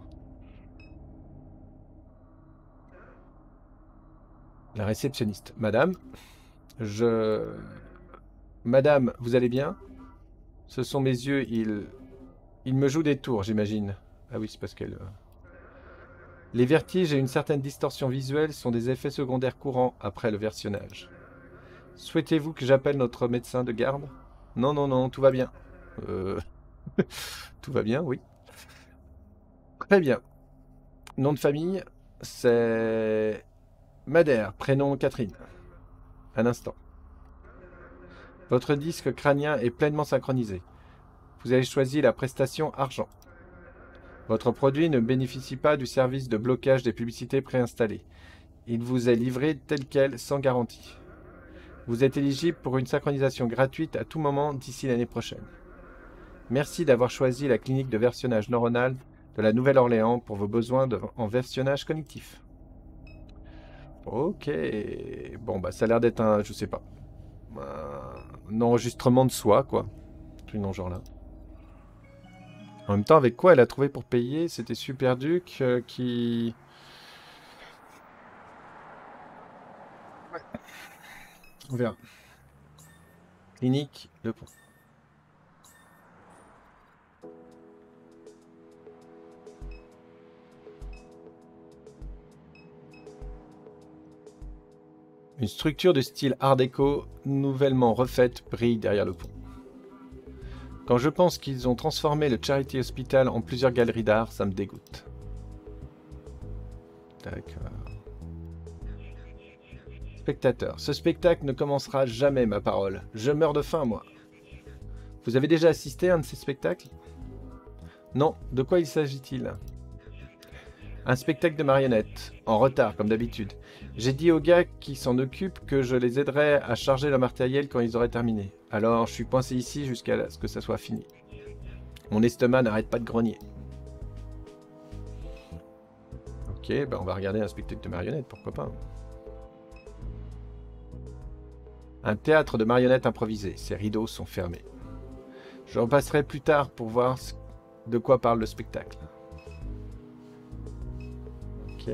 La réceptionniste. Madame, je... Madame, vous allez bien? Ce sont mes yeux, ils... Ils me jouent des tours, j'imagine. Ah oui, c'est parce qu'elle... Les vertiges et une certaine distorsion visuelle sont des effets secondaires courants après le versionnage. Souhaitez-vous que j'appelle notre médecin de garde? Non, non, non, tout va bien. Euh... tout va bien, oui. Très bien. Nom de famille, c'est Madère, prénom Catherine. Un instant. Votre disque crânien est pleinement synchronisé. Vous avez choisi la prestation argent. Votre produit ne bénéficie pas du service de blocage des publicités préinstallées. Il vous est livré tel quel, sans garantie. Vous êtes éligible pour une synchronisation gratuite à tout moment d'ici l'année prochaine. Merci d'avoir choisi la clinique de versionnage neuronal de la Nouvelle-Orléans pour vos besoins de, en versionnage cognitif. Ok. Bon, bah ça a l'air d'être un, je sais pas, un enregistrement de soi, quoi. Tout dans ce genre là. En même temps, avec quoi elle a trouvé pour payer? C'était Superduc euh, qui... Ouais. On verra. Clinique, le pont. Une structure de style art déco, nouvellement refaite, brille derrière le pont. Quand je pense qu'ils ont transformé le Charity Hospital en plusieurs galeries d'art, ça me dégoûte. D'accord. Spectateur. Ce spectacle ne commencera jamais, ma parole. Je meurs de faim, moi. Vous avez déjà assisté à un de ces spectacles? Non. De quoi il s'agit-il? Un spectacle de marionnettes. En retard, comme d'habitude. J'ai dit aux gars qui s'en occupent que je les aiderais à charger leur matériel quand ils auraient terminé. Alors, je suis coincé ici jusqu'à ce que ça soit fini. Mon estomac n'arrête pas de grogner. Ok, bah on va regarder un spectacle de marionnettes, pourquoi pas. Un théâtre de marionnettes improvisé. Ses rideaux sont fermés. Je repasserai plus tard pour voir de quoi parle le spectacle. Ok.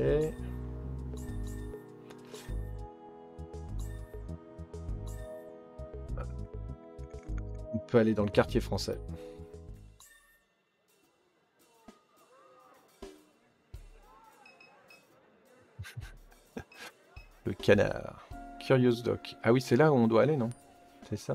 On peut aller dans le quartier français. Le canard. Curious Doc. Ah oui, c'est là où on doit aller, non? C'est ça?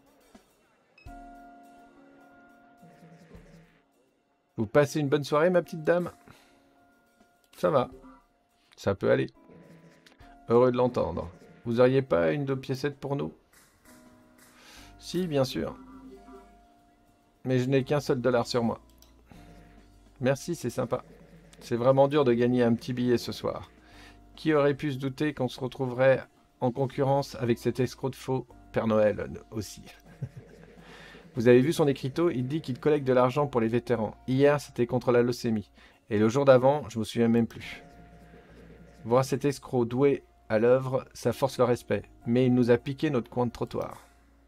Vous passez une bonne soirée, ma petite dame? Ça va. Ça peut aller. Heureux de l'entendre. Vous auriez pas une de piécettes pour nous? Si, bien sûr. Mais je n'ai qu'un seul dollar sur moi. Merci, c'est sympa. C'est vraiment dur de gagner un petit billet ce soir. Qui aurait pu se douter qu'on se retrouverait en concurrence avec cet escroc de faux Père Noël aussi. Vous avez vu son écriteau? Il dit qu'il collecte de l'argent pour les vétérans. Hier, c'était contre la leucémie. Et le jour d'avant, je me souviens même plus. Voir cet escroc doué à l'œuvre, ça force le respect. Mais il nous a piqué notre coin de trottoir.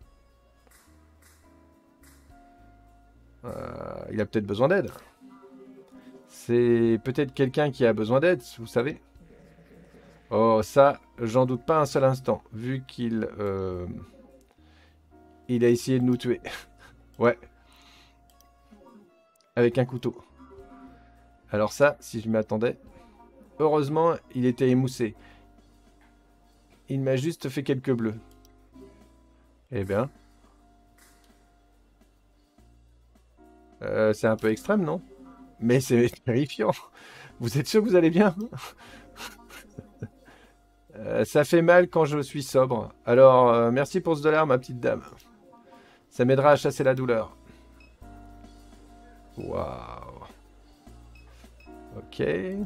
Euh, il a peut-être besoin d'aide. C'est peut-être quelqu'un qui a besoin d'aide, vous savez. Oh, ça, j'en doute pas un seul instant, vu qu'il euh, il a essayé de nous tuer. Ouais. Avec un couteau. Alors ça, si je m'y attendais... Heureusement, il était émoussé. Il m'a juste fait quelques bleus. Eh bien... Euh, c'est un peu extrême, non? Mais c'est terrifiant. Vous êtes sûr que vous allez bien? euh, Ça fait mal quand je suis sobre. Alors, euh, merci pour ce dollar, ma petite dame. Ça m'aidera à chasser la douleur. Waouh. Ok.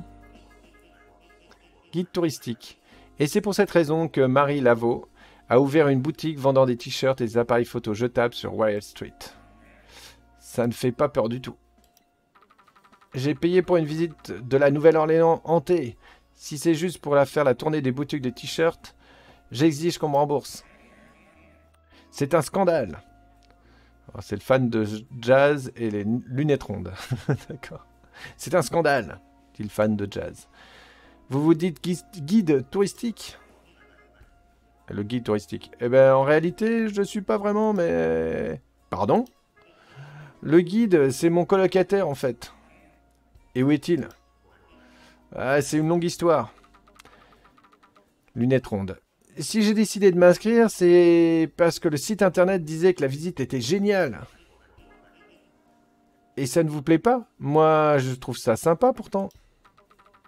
Guide touristique. Et c'est pour cette raison que Marie Laveau a ouvert une boutique vendant des t-shirts et des appareils photo jetables sur Wall Street. Ça ne fait pas peur du tout. J'ai payé pour une visite de la Nouvelle-Orléans hantée. Si c'est juste pour la faire la tournée des boutiques de t-shirts, j'exige qu'on me rembourse. C'est un scandale. C'est le fan de jazz et les lunettes rondes. D'accord. C'est un scandale, dit le fan de jazz. Vous vous dites guide touristique? Le guide touristique. Eh bien, en réalité, je ne suis pas vraiment, mais... Pardon? Le guide, c'est mon colocataire, en fait. Et où est-il? Ah, c'est une longue histoire. Lunettes rondes. Si j'ai décidé de m'inscrire, c'est parce que le site internet disait que la visite était géniale. Et ça ne vous plaît pas? Moi, je trouve ça sympa, pourtant.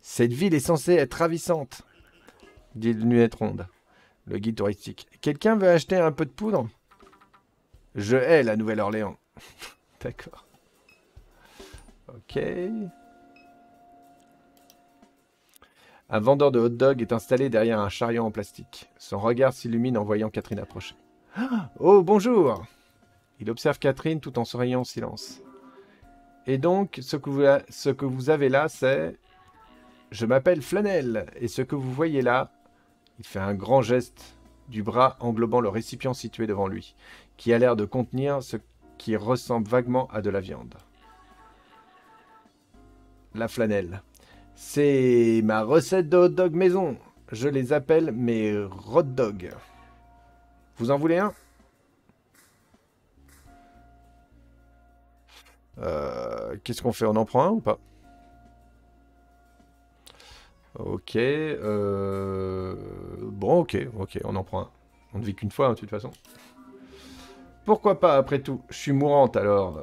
Cette ville est censée être ravissante, dit le lunette ronde, le guide touristique. Quelqu'un veut acheter un peu de poudre? Je hais la Nouvelle-Orléans. D'accord. Ok. Un vendeur de hot-dog est installé derrière un chariot en plastique. Son regard s'illumine en voyant Catherine approcher. Oh, bonjour! Il observe Catherine tout en souriant en silence. Et donc, ce que vous, ce que vous avez là, c'est... Je m'appelle Flanel, et ce que vous voyez là, il fait un grand geste du bras englobant le récipient situé devant lui, qui a l'air de contenir ce qui ressemble vaguement à de la viande. La flanelle. C'est ma recette de hot dog maison. Je les appelle mes hot dogs. Vous en voulez un? euh, Qu'est-ce qu'on fait? On en prend un ou pas? Ok. Euh... Bon, ok, ok, on en prend un. On ne vit qu'une fois, hein, de toute façon. Pourquoi pas, après tout? Je suis mourante, alors.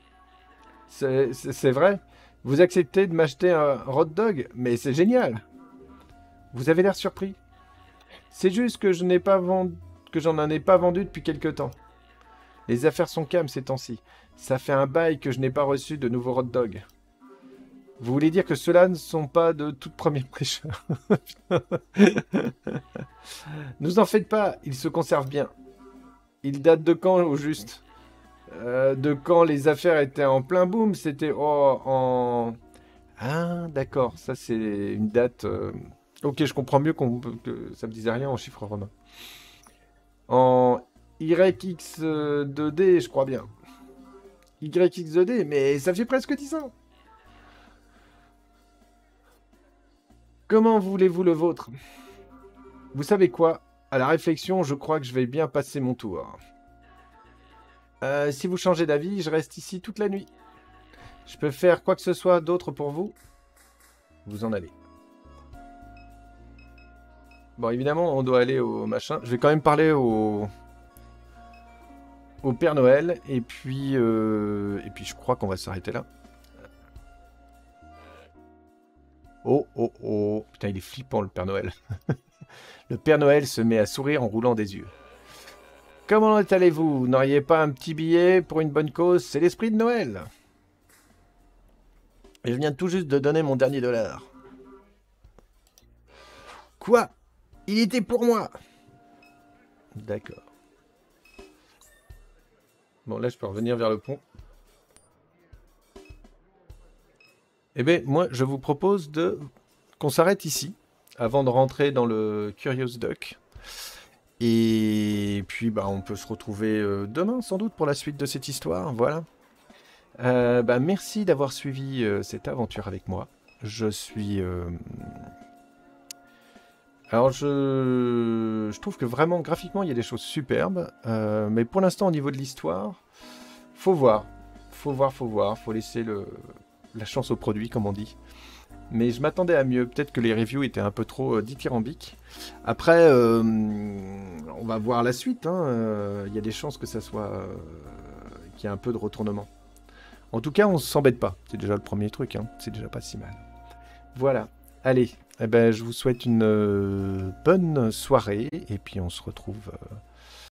C'est vrai? Vous acceptez de m'acheter un hot dog? Mais c'est génial! Vous avez l'air surpris. C'est juste que je n'ai pas vendu... que j'en ai pas vendu depuis quelque temps. Les affaires sont calmes ces temps-ci. Ça fait un bail que je n'ai pas reçu de nouveaux hot dogs. Vous voulez dire que ceux-là ne sont pas de toute première fraîcheur? Ne vous en faites pas, ils se conservent bien. Ils datent de quand au juste? euh, De quand les affaires étaient en plein boom? C'était oh, en... Ah, d'accord, ça c'est une date... Euh... Ok, je comprends mieux qu'on que ça me disait rien en chiffres romains. En Y X deux D, je crois bien. Y X deux D, mais ça fait presque dix ans. Comment voulez-vous le vôtre? Vous savez quoi? À la réflexion, je crois que je vais bien passer mon tour. Euh, si vous changez d'avis, je reste ici toute la nuit. Je peux faire quoi que ce soit d'autre pour vous? Vous en allez. Bon, évidemment, on doit aller au machin. Je vais quand même parler au... au Père Noël. Et puis, euh... et puis je crois qu'on va s'arrêter là. Oh, oh, oh. Putain, il est flippant, le Père Noël. Le Père Noël se met à sourire en roulant des yeux. Comment allez-vous? N'auriez pas un petit billet pour une bonne cause? C'est l'esprit de Noël. Et je viens tout juste de donner mon dernier dollar. Quoi? Il était pour moi. D'accord. Bon, là, je peux revenir vers le pont. Eh bien, moi, je vous propose de qu'on s'arrête ici, avant de rentrer dans le Curious Duck. Et puis, bah, on peut se retrouver euh, demain, sans doute, pour la suite de cette histoire. Voilà. Euh, bah, merci d'avoir suivi euh, cette aventure avec moi. Je suis... Euh... Alors, je... je trouve que vraiment, graphiquement, il y a des choses superbes. Euh, mais pour l'instant, au niveau de l'histoire, faut voir. Faut voir, faut voir. Faut laisser le... la chance au produit, comme on dit. Mais je m'attendais à mieux. Peut-être que les reviews étaient un peu trop euh, dithyrambiques. Après, euh, on va voir la suite. Il hein. euh, y a des chances que ça soit... Euh, qu'il y ait un peu de retournement. En tout cas, on ne s'embête pas. C'est déjà le premier truc. Hein. C'est déjà pas si mal. Voilà. Allez. Eh ben, je vous souhaite une euh, bonne soirée. Et puis, on se retrouve... Euh,